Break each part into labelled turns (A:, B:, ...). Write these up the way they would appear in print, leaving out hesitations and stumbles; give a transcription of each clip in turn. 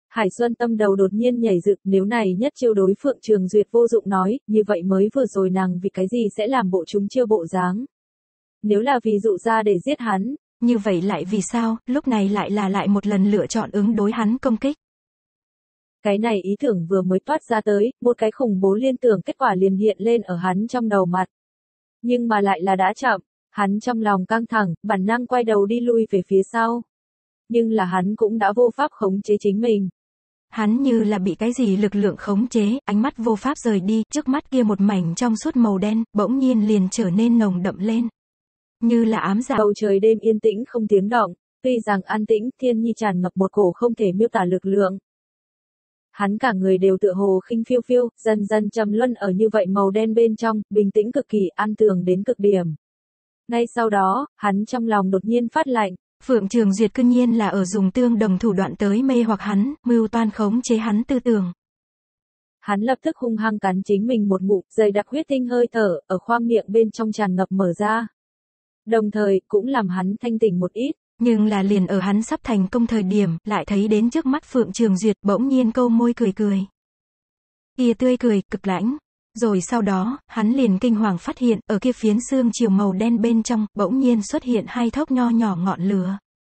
A: Hải Xuân tâm đầu đột nhiên nhảy dựng, nếu này nhất chiêu đối Phượng Trường Duyệt vô dụng nói, như vậy mới vừa rồi nàng vì cái gì sẽ làm bộ chúng chiêu bộ dáng. Nếu là ví dụ ra để giết hắn,
B: như vậy lại vì sao, lúc này lại một lần lựa chọn ứng đối hắn công kích.
A: Cái này ý tưởng vừa mới toát ra tới, một cái khủng bố liên tưởng kết quả liền hiện lên ở hắn trong đầu mặt. Nhưng mà lại là đã chậm, hắn trong lòng căng thẳng, bản năng quay đầu đi lui về phía sau. Nhưng là hắn cũng đã vô pháp khống chế chính mình.
B: Hắn như là bị cái gì lực lượng khống chế, ánh mắt vô pháp rời đi, trước mắt kia một mảnh trong suốt màu đen, bỗng nhiên liền trở nên nồng đậm lên. Như là ám dạ.
A: Bầu trời đêm yên tĩnh không tiếng động, tuy rằng an tĩnh, thiên nhi tràn ngập một cổ không thể miêu tả lực lượng. Hắn cả người đều tựa hồ khinh phiêu phiêu, dần dần trầm luân ở như vậy màu đen bên trong, bình tĩnh cực kỳ, an tường đến cực điểm. Ngay sau đó, hắn trong lòng đột nhiên phát lạnh.
B: Phượng Trường Duyệt cương nhiên là ở dùng tương đồng thủ đoạn tới mê hoặc hắn, mưu toan khống chế hắn tư tưởng.
A: Hắn lập tức hung hăng cắn chính mình một ngụm, dày đặc huyết tinh hơi thở, ở khoang miệng bên trong tràn ngập mở ra. Đồng thời, cũng làm hắn thanh tỉnh một ít.
B: Nhưng là liền ở hắn sắp thành công thời điểm, lại thấy đến trước mắt Phượng Trường Duyệt, bỗng nhiên câu môi cười cười. Kia tươi cười, cực lãnh. Rồi sau đó, hắn liền kinh hoàng phát hiện, ở kia phiến xương chiều màu đen bên trong, bỗng nhiên xuất hiện hai thốc nho nhỏ ngọn lửa.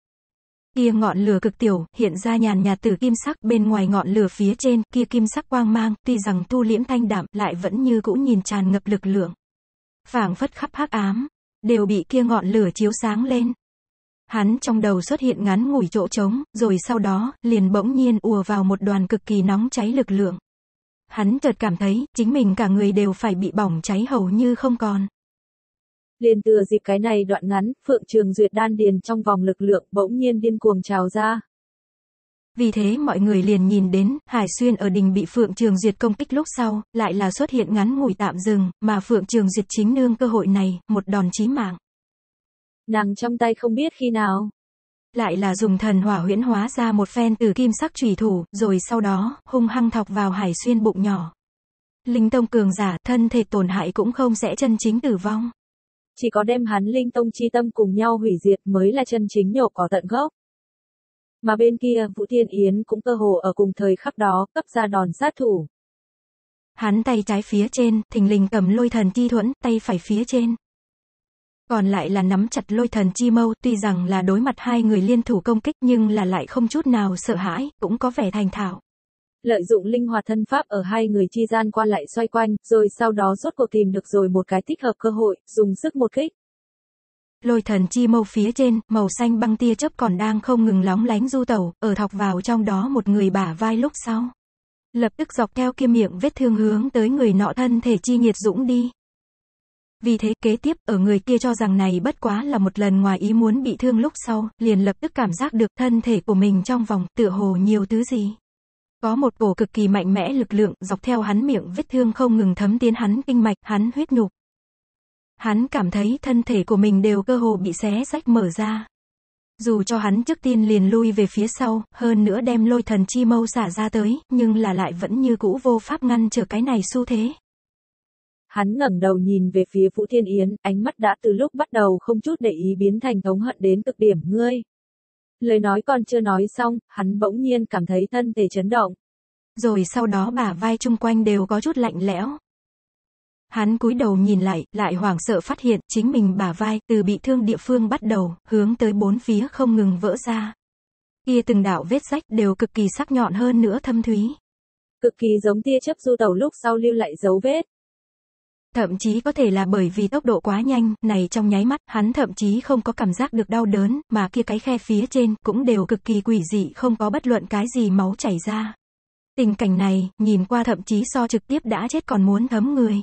B: Kia ngọn lửa cực tiểu, hiện ra nhàn nhạt từ kim sắc, bên ngoài ngọn lửa phía trên, kia kim sắc quang mang, tuy rằng thu liễm thanh đạm, lại vẫn như cũ nhìn tràn ngập lực lượng. Phảng phất khắp hắc ám, đều bị kia ngọn lửa chiếu sáng lên. Hắn trong đầu xuất hiện ngắn ngủi chỗ trống, rồi sau đó, liền bỗng nhiên ùa vào một đoàn cực kỳ nóng cháy lực lượng. Hắn chợt cảm thấy, chính mình cả người đều phải bị bỏng cháy hầu như không còn.
A: Liền thừa dịp cái này đoạn ngắn, Phượng Trường Duyệt đan điền trong vòng lực lượng bỗng nhiên điên cuồng trào ra.
B: Vì thế mọi người liền nhìn đến, Hải Xuyên ở đình bị Phượng Trường Duyệt công kích lúc sau, lại là xuất hiện ngắn ngủi tạm dừng, mà Phượng Trường Duyệt chính nương cơ hội này, một đòn chí mạng.
A: Nàng trong tay không biết khi nào,
B: lại là dùng thần hỏa huyễn hóa ra một phen từ kim sắc chủy thủ, rồi sau đó, hung hăng thọc vào Hải Xuyên bụng nhỏ. Linh tông cường giả, thân thể tổn hại cũng không sẽ chân chính tử vong.
A: Chỉ có đem hắn linh tông chi tâm cùng nhau hủy diệt mới là chân chính nhổ cỏ tận gốc. Mà bên kia, Vũ Thiên Yến cũng cơ hồ ở cùng thời khắc đó, cấp ra đòn sát thủ.
B: Hắn tay trái phía trên, thình lình cầm lôi thần chi thuẫn, tay phải phía trên. Còn lại là nắm chặt lôi thần chi mâu, tuy rằng là đối mặt hai người liên thủ công kích nhưng là lại không chút nào sợ hãi, cũng có vẻ thành thạo.
A: Lợi dụng linh hoạt thân pháp ở hai người chi gian qua lại xoay quanh, rồi sau đó rốt cuộc tìm được rồi một cái thích hợp cơ hội, dùng sức một kích.
B: Lôi thần chi mâu phía trên, màu xanh băng tia chớp còn đang không ngừng lóng lánh du tẩu, ở thọc vào trong đó một người bả vai lúc sau. Lập tức dọc theo kia miệng vết thương hướng tới người nọ thân thể chi nhiệt dũng đi. Vì thế kế tiếp, ở người kia cho rằng này bất quá là một lần ngoài ý muốn bị thương lúc sau, liền lập tức cảm giác được thân thể của mình trong vòng, tựa hồ nhiều thứ gì. Có một cổ cực kỳ mạnh mẽ lực lượng, dọc theo hắn miệng vết thương không ngừng thấm tiến hắn kinh mạch, hắn huyết nhục. Hắn cảm thấy thân thể của mình đều cơ hồ bị xé rách mở ra. Dù cho hắn trước tiên liền lui về phía sau, hơn nữa đem lôi thần chi mâu xả ra tới, nhưng là lại vẫn như cũ vô pháp ngăn trở cái này xu thế.
A: Hắn ngẩng đầu nhìn về phía Vũ Thiên Yến, ánh mắt đã từ lúc bắt đầu không chút để ý biến thành thống hận đến cực điểm ngươi. Lời nói còn chưa nói xong, hắn bỗng nhiên cảm thấy thân thể chấn động.
B: Rồi sau đó bả vai chung quanh đều có chút lạnh lẽo. Hắn cúi đầu nhìn lại hoảng sợ phát hiện chính mình bả vai từ bị thương địa phương bắt đầu, hướng tới bốn phía không ngừng vỡ ra. Kia từng đạo vết rách đều cực kỳ sắc nhọn hơn nữa thâm thúy.
A: Cực kỳ giống tia chớp du tẩu lúc sau lưu lại dấu vết.
B: Thậm chí có thể là bởi vì tốc độ quá nhanh, này trong nháy mắt, hắn thậm chí không có cảm giác được đau đớn, mà kia cái khe phía trên, cũng đều cực kỳ quỷ dị, không có bất luận cái gì máu chảy ra. Tình cảnh này, nhìn qua thậm chí so trực tiếp đã chết còn muốn thấm người.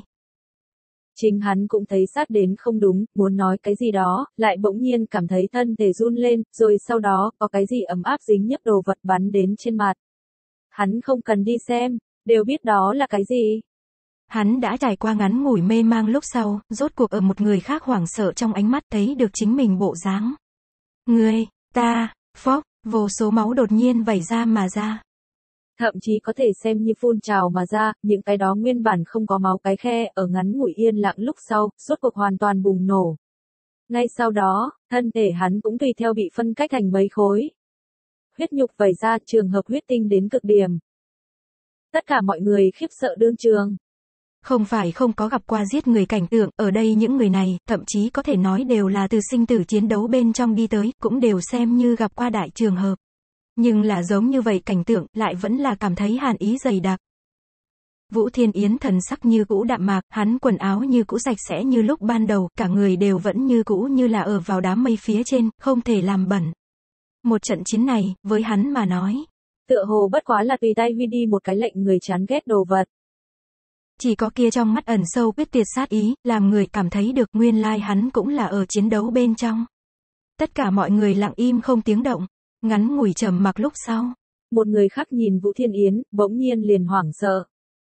A: Chính hắn cũng thấy sát đến không đúng, muốn nói cái gì đó, lại bỗng nhiên cảm thấy thân thể run lên, rồi sau đó, có cái gì ấm áp dính nhấp đồ vật bắn đến trên mặt. Hắn không cần đi xem, đều biết đó là cái gì.
B: Hắn đã trải qua ngắn ngủi mê mang lúc sau, rốt cuộc ở một người khác hoảng sợ trong ánh mắt thấy được chính mình bộ dáng. Ngươi, ta, phốc, vô số máu đột nhiên vẩy ra mà ra.
A: Thậm chí có thể xem như phun trào mà ra, những cái đó nguyên bản không có máu cái khe ở ngắn ngủi yên lặng lúc sau, rốt cuộc hoàn toàn bùng nổ. Ngay sau đó, thân thể hắn cũng tùy theo bị phân cách thành mấy khối. huyết nhục vẩy ra, trường hợp huyết tinh đến cực điểm. Tất cả mọi người khiếp sợ đương trường.
B: Không phải không có gặp qua giết người cảnh tượng, ở đây những người này, thậm chí có thể nói đều là từ sinh tử chiến đấu bên trong đi tới, cũng đều xem như gặp qua đại trường hợp. Nhưng là giống như vậy cảnh tượng, lại vẫn là cảm thấy hàn ý dày đặc. Vũ Thiên Yến thần sắc như cũ đạm mạc, hắn quần áo như cũ sạch sẽ như lúc ban đầu, cả người đều vẫn như cũ như là ở vào đám mây phía trên, không thể làm bẩn. Một trận chiến này, với hắn mà nói,
A: tựa hồ bất quá là tùy tay huy đi một cái lệnh người chán ghét đồ vật.
B: Chỉ có kia trong mắt ẩn sâu quyết tuyệt sát ý, làm người cảm thấy được nguyên lai hắn cũng là ở chiến đấu bên trong. Tất cả mọi người lặng im không tiếng động, ngắn ngủi trầm mặc lúc sau.
A: Một người khác nhìn Vũ Thiên Yến, bỗng nhiên liền hoảng sợ.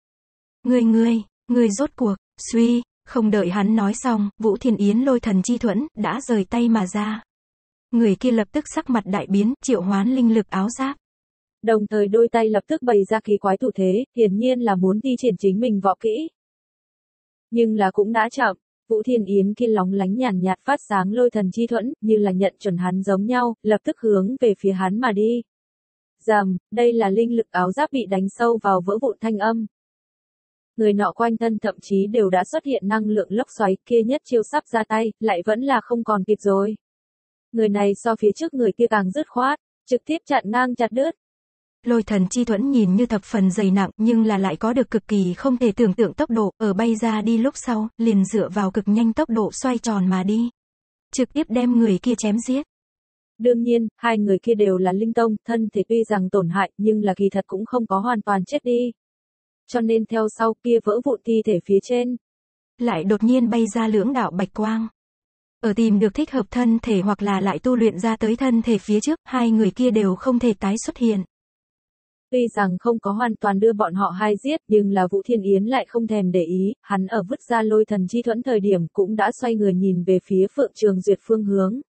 B: Ngươi rốt cuộc, suy, không đợi hắn nói xong, Vũ Thiên Yến lôi thần chi thuẫn, đã rời tay mà ra. Người kia lập tức sắc mặt đại biến, triệu hoán linh lực áo giáp.
A: Đồng thời đôi tay lập tức bày ra kỳ quái thủ thế, hiển nhiên là muốn thi triển chính mình võ kỹ. Nhưng là cũng đã chậm, Vũ Thiên Yến kia lóng lánh nhàn nhạt phát sáng lôi thần chi thuẫn, như là nhận chuẩn hắn giống nhau, lập tức hướng về phía hắn mà đi. Rầm, đây là linh lực áo giáp bị đánh sâu vào vỡ vụn thanh âm. Người nọ quanh thân thậm chí đều đã xuất hiện năng lượng lốc xoáy, kia nhất chiêu sắp ra tay, lại vẫn là không còn kịp rồi. Người này so phía trước người kia càng dứt khoát, trực tiếp chặn ngang chặt đứt.
B: Lôi thần chi thuẫn nhìn như thập phần dày nặng, nhưng là lại có được cực kỳ không thể tưởng tượng tốc độ, ở bay ra đi lúc sau, liền dựa vào cực nhanh tốc độ xoay tròn mà đi. Trực tiếp đem người kia chém giết.
A: Đương nhiên, hai người kia đều là linh tông, thân thể tuy rằng tổn hại, nhưng là kỳ thật cũng không có hoàn toàn chết đi. Cho nên theo sau kia vỡ vụn thi thể phía trên,
B: lại đột nhiên bay ra lưỡng đạo bạch quang. Ở tìm được thích hợp thân thể hoặc là lại tu luyện ra tới thân thể phía trước, hai người kia đều không thể tái xuất hiện.
A: Tuy rằng không có hoàn toàn đưa bọn họ hai giết, nhưng là Vũ Thiên Yến lại không thèm để ý, hắn ở vứt ra lôi thần chi thuẫn thời điểm cũng đã xoay người nhìn về phía Phượng Trường Duyệt phương hướng.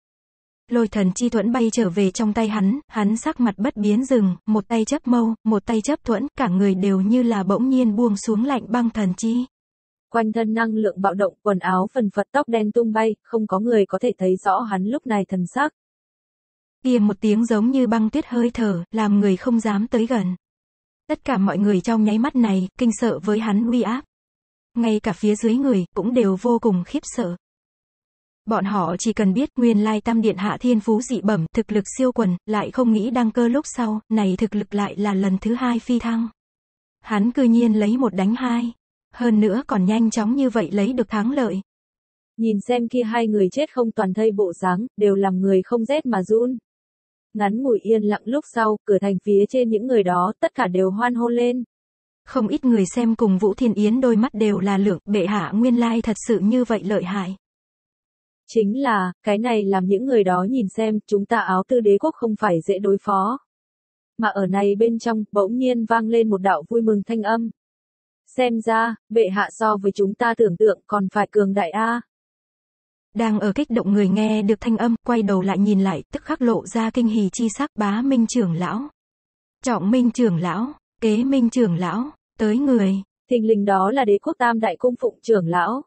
B: Lôi thần chi thuẫn bay trở về trong tay hắn sắc mặt bất biến dừng, một tay chấp mâu, một tay chấp thuẫn, cả người đều như là bỗng nhiên buông xuống lạnh băng thần chi.
A: Quanh thân năng lượng bạo động, quần áo phần phật tóc đen tung bay, không có người có thể thấy rõ hắn lúc này thần sắc.
B: Kia một tiếng giống như băng tuyết hơi thở, làm người không dám tới gần. Tất cả mọi người trong nháy mắt này, kinh sợ với hắn uy áp. Ngay cả phía dưới người, cũng đều vô cùng khiếp sợ. Bọn họ chỉ cần biết nguyên lai Tam Điện Hạ thiên phú dị bẩm, thực lực siêu quần, lại không nghĩ đăng cơ lúc sau, này thực lực lại là lần thứ hai phi thăng. Hắn cư nhiên lấy một đánh hai. Hơn nữa còn nhanh chóng như vậy lấy được thắng lợi.
A: Nhìn xem kia hai người chết không toàn thây bộ dáng, đều làm người không rét mà run. Ngắn ngủi yên lặng lúc sau, cửa thành phía trên những người đó, tất cả đều hoan hô lên.
B: Không ít người xem cùng Vũ Thiên Yến đôi mắt đều là lượng, bệ hạ nguyên lai thật sự như vậy lợi hại.
A: Chính là, cái này làm những người đó nhìn xem, chúng ta áo tư đế quốc không phải dễ đối phó. Mà ở này bên trong, bỗng nhiên vang lên một đạo vui mừng thanh âm. Xem ra, bệ hạ so với chúng ta tưởng tượng còn phải cường đại a.
B: Đang ở kích động người nghe được thanh âm, quay đầu lại nhìn lại, tức khắc lộ ra kinh hỉ chi sắc, Bá Minh trưởng lão, Trọng Minh trưởng lão, Kế Minh trưởng lão, tới người.
A: Thình lình đó là đế quốc Tam Đại Cung Phụng trưởng lão.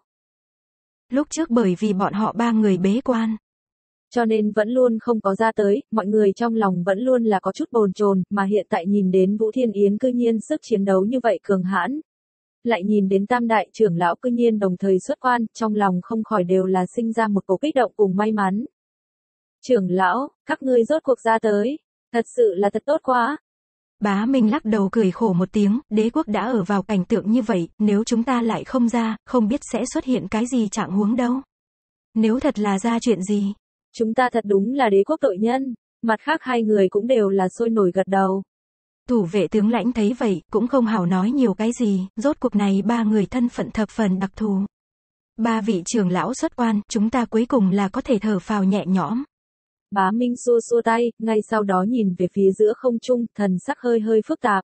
B: Lúc trước bởi vì bọn họ ba người bế quan,
A: cho nên vẫn luôn không có ra tới, mọi người trong lòng vẫn luôn là có chút bồn chồn, mà hiện tại nhìn đến Vũ Thiên Yến cư nhiên sức chiến đấu như vậy cường hãn. Lại nhìn đến Tam Đại trưởng lão cư nhiên đồng thời xuất quan, trong lòng không khỏi đều là sinh ra một cổ kích động cùng may mắn. Trưởng lão, các ngươi rốt cuộc ra tới, thật sự là thật tốt quá.
B: Bá Minh lắc đầu cười khổ một tiếng, đế quốc đã ở vào cảnh tượng như vậy, nếu chúng ta lại không ra, không biết sẽ xuất hiện cái gì trạng huống đâu. Nếu thật là ra chuyện gì,
A: chúng ta thật đúng là đế quốc tội nhân, mặt khác hai người cũng đều là sôi nổi gật đầu.
B: Thủ vệ tướng lãnh thấy vậy, cũng không hảo nói nhiều cái gì, rốt cuộc này ba người thân phận thập phần đặc thù. Ba vị trưởng lão xuất quan, chúng ta cuối cùng là có thể thở phào nhẹ nhõm.
A: Bá Minh xua xua tay, ngay sau đó nhìn về phía giữa không trung, thần sắc hơi hơi phức tạp.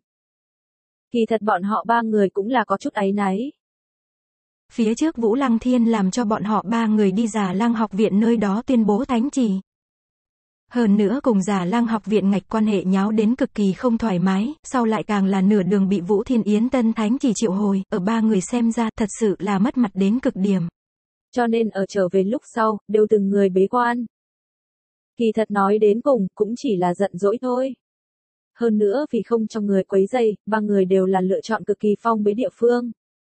A: Kỳ thật bọn họ ba người cũng là có chút áy náy.
B: Phía trước Vũ Lăng Thiên làm cho bọn họ ba người đi Già Lăng học viện nơi đó tuyên bố thánh chỉ. Hơn nữa cùng Già Lăng học viện ngạch quan hệ nháo đến cực kỳ không thoải mái, sau lại càng là nửa đường bị Vũ Thiên Yến tân thánh chỉ triệu hồi, ở ba người xem ra thật sự là mất mặt đến cực điểm.
A: Cho nên ở trở về lúc sau, đều từng người bế quan. Kỳ thật nói đến cùng, cũng chỉ là giận dỗi thôi. Hơn nữa vì không cho người quấy rầy, ba người đều là lựa chọn cực kỳ phong bế địa phương.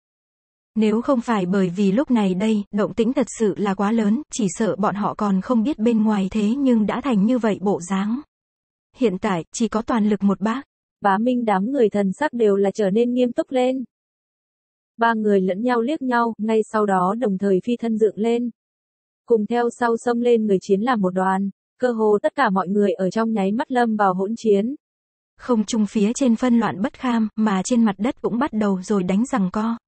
B: Nếu không phải bởi vì lúc này đây, động tĩnh thật sự là quá lớn, chỉ sợ bọn họ còn không biết bên ngoài thế nhưng đã thành như vậy bộ dáng. Hiện tại, chỉ có toàn lực một bác.
A: Bá Minh đám người thần sắc đều là trở nên nghiêm túc lên. Ba người lẫn nhau liếc nhau, ngay sau đó đồng thời phi thân dựng lên. Cùng theo sau xông lên người chiến làm một đoàn, cơ hồ tất cả mọi người ở trong nháy mắt lâm vào hỗn chiến.
B: Không trung phía trên phân loạn bất kham, mà trên mặt đất cũng bắt đầu rồi đánh giằng co.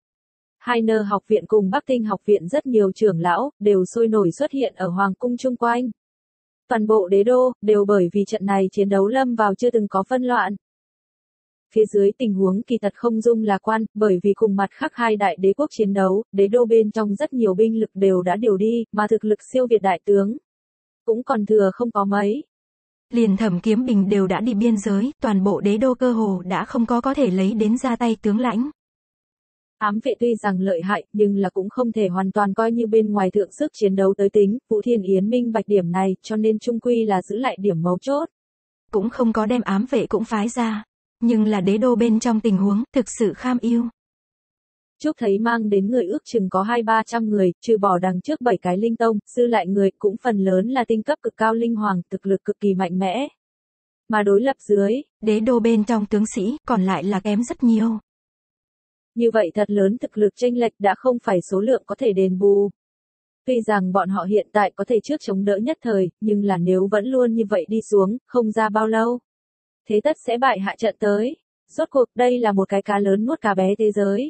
A: Hainer học viện cùng Bắc Kinh học viện rất nhiều trưởng lão, đều sôi nổi xuất hiện ở Hoàng cung chung quanh. Toàn bộ đế đô, đều bởi vì trận này chiến đấu lâm vào chưa từng có phân loạn. Phía dưới tình huống kỳ thật không dung lạc quan, bởi vì cùng mặt khác hai đại đế quốc chiến đấu, đế đô bên trong rất nhiều binh lực đều đã điều đi, mà thực lực siêu việt đại tướng cũng còn thừa không có mấy.
B: Liền Thẩm Kiếm Bình đều đã đi biên giới, toàn bộ đế đô cơ hồ đã không có thể lấy đến ra tay tướng lãnh.
A: Ám vệ tuy rằng lợi hại, nhưng là cũng không thể hoàn toàn coi như bên ngoài thượng sức chiến đấu tới tính, Vũ Thiên Yến minh bạch điểm này, cho nên chung quy là giữ lại điểm mấu chốt.
B: Cũng không có đem ám vệ cũng phái ra, nhưng là đế đô bên trong tình huống, thực sự kham yêu.
A: Trúc thấy mang đến người ước chừng có 200-300 người, trừ bỏ đằng trước 7 cái linh tông, dư lại người cũng phần lớn là tinh cấp cực cao linh hoàng, thực lực cực kỳ mạnh mẽ. Mà đối lập dưới,
B: đế đô bên trong tướng sĩ, còn lại là kém rất nhiều.
A: Như vậy thật lớn thực lực chênh lệch đã không phải số lượng có thể đền bù. Tuy rằng bọn họ hiện tại có thể trước chống đỡ nhất thời, nhưng là nếu vẫn luôn như vậy đi xuống, không ra bao lâu. Thế tất sẽ bại hạ trận tới. Rốt cuộc đây là một cái cá lớn nuốt cá bé thế giới.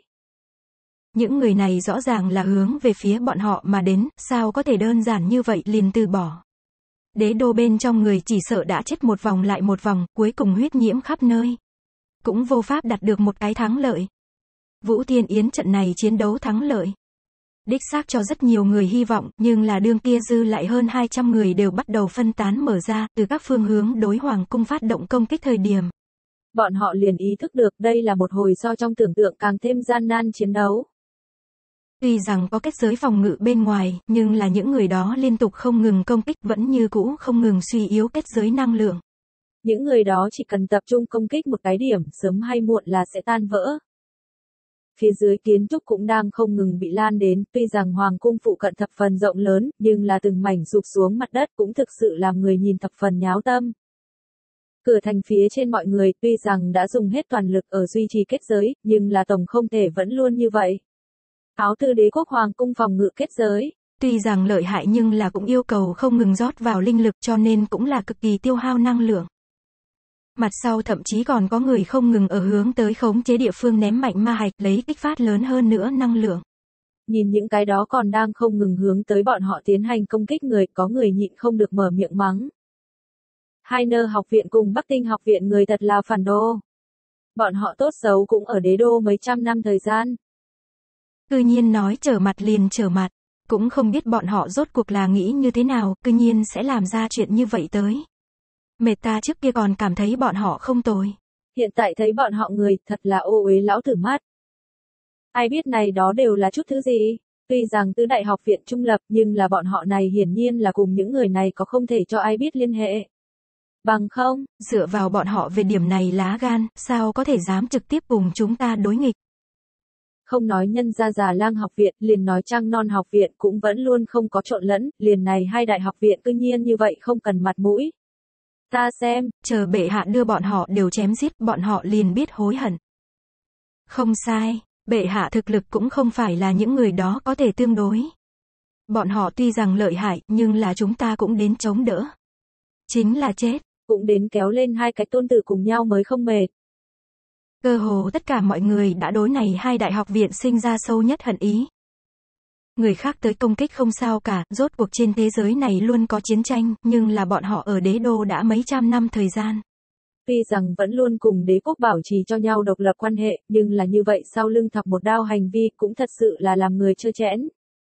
B: Những người này rõ ràng là hướng về phía bọn họ mà đến, sao có thể đơn giản như vậy liền từ bỏ. Đế đô bên trong người chỉ sợ đã chết một vòng lại một vòng, cuối cùng huyết nhiễm khắp nơi. Cũng vô pháp đạt được một cái thắng lợi. Vũ Thiên Yến trận này chiến đấu thắng lợi. Đích xác cho rất nhiều người hy vọng, nhưng là đương kia dư lại hơn 200 người đều bắt đầu phân tán mở ra, từ các phương hướng đối hoàng cung phát động công kích thời điểm.
A: Bọn họ liền ý thức được đây là một hồi so trong tưởng tượng càng thêm gian nan chiến đấu.
B: Tuy rằng có kết giới phòng ngự bên ngoài, nhưng là những người đó liên tục không ngừng công kích vẫn như cũ không ngừng suy yếu kết giới năng lượng.
A: Những người đó chỉ cần tập trung công kích một cái điểm, sớm hay muộn là sẽ tan vỡ. Phía dưới kiến trúc cũng đang không ngừng bị lan đến, tuy rằng hoàng cung phụ cận thập phần rộng lớn, nhưng là từng mảnh sụp xuống mặt đất cũng thực sự làm người nhìn thập phần nháo tâm. Cửa thành phía trên mọi người tuy rằng đã dùng hết toàn lực ở duy trì kết giới, nhưng là tổng không thể vẫn luôn như vậy. Áo tư đế quốc hoàng cung phòng ngự kết giới.
B: Tuy rằng lợi hại nhưng là cũng yêu cầu không ngừng rót vào linh lực cho nên cũng là cực kỳ tiêu hao năng lượng. Mặt sau thậm chí còn có người không ngừng ở hướng tới khống chế địa phương ném mạnh ma hạch lấy kích phát lớn hơn nữa năng lượng.
A: Nhìn những cái đó còn đang không ngừng hướng tới bọn họ tiến hành công kích người, có người nhịn không được mở miệng mắng. Hainer học viện cùng Bắc Kinh học viện người thật là phản đồ. Bọn họ tốt xấu cũng ở đế đô mấy trăm năm thời gian.
B: Cư nhiên nói trở mặt liền trở mặt, cũng không biết bọn họ rốt cuộc là nghĩ như thế nào, cư nhiên sẽ làm ra chuyện như vậy tới. Mệt ta trước kia còn cảm thấy bọn họ không tồi.
A: Hiện tại thấy bọn họ người, thật là ô uế lão tử mắt. Ai biết này đó đều là chút thứ gì? Tuy rằng tứ đại học viện trung lập, nhưng là bọn họ này hiển nhiên là cùng những người này có không thể cho ai biết liên hệ. Bằng không,
B: dựa vào bọn họ về điểm này lá gan, sao có thể dám trực tiếp cùng chúng ta đối nghịch.
A: Không nói nhân gia Già Lang học viện, liền nói Trăng Non học viện cũng vẫn luôn không có trộn lẫn, liền này hai đại học viện cư nhiên như vậy không cần mặt mũi. Ta xem,
B: chờ bệ hạ đưa bọn họ đều chém giết, bọn họ liền biết hối hận. Không sai, bệ hạ thực lực cũng không phải là những người đó có thể tương đối. Bọn họ tuy rằng lợi hại, nhưng là chúng ta cũng đến chống đỡ. Chính là chết,
A: cũng đến kéo lên hai cái tôn tử cùng nhau mới không mệt.
B: Cơ hồ tất cả mọi người đã đối này hai đại học viện sinh ra sâu nhất hận ý. Người khác tới công kích không sao cả, rốt cuộc trên thế giới này luôn có chiến tranh, nhưng là bọn họ ở đế đô đã mấy trăm năm thời gian.
A: Tuy rằng vẫn luôn cùng đế quốc bảo trì cho nhau độc lập quan hệ, nhưng là như vậy sau lưng thọc một đao hành vi cũng thật sự là làm người trơ trẽn.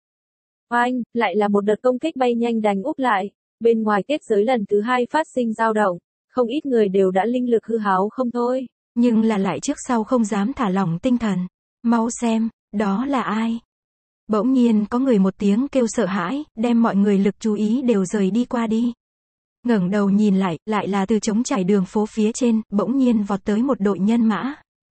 A: Oanh, lại là một đợt công kích bay nhanh đánh úp lại, bên ngoài kết giới lần thứ hai phát sinh dao động, không ít người đều đã linh lực hư háo không thôi.
B: Nhưng là lại trước sau không dám thả lỏng tinh thần. Mau xem, đó là ai? Bỗng nhiên có người một tiếng kêu sợ hãi, đem mọi người lực chú ý đều rời đi qua đi. Ngẩng đầu nhìn lại là từ trống trải đường phố phía trên, bỗng nhiên vọt tới một đội nhân mã.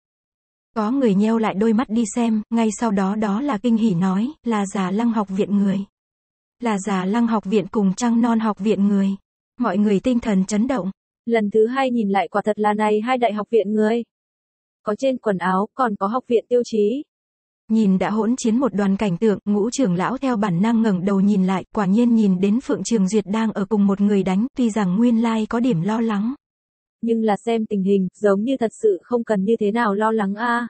B: Có người nheo lại đôi mắt đi xem, ngay sau đó đó là kinh hỉ nói, là Già Lăng học viện người. Là Già Lăng học viện cùng Trăng Non học viện người. Mọi người tinh thần chấn động.
A: Lần thứ hai nhìn lại quả thật là này hai đại học viện người. Có trên quần áo, còn có học viện tiêu chí.
B: Nhìn đã hỗn chiến một đoàn cảnh tượng, Ngũ trưởng lão theo bản năng ngẩng đầu nhìn lại, quả nhiên nhìn đến Phượng Trường Duyệt đang ở cùng một người đánh, tuy rằng nguyên lai có điểm lo lắng.
A: Nhưng là xem tình hình, giống như thật sự không cần như thế nào lo lắng a.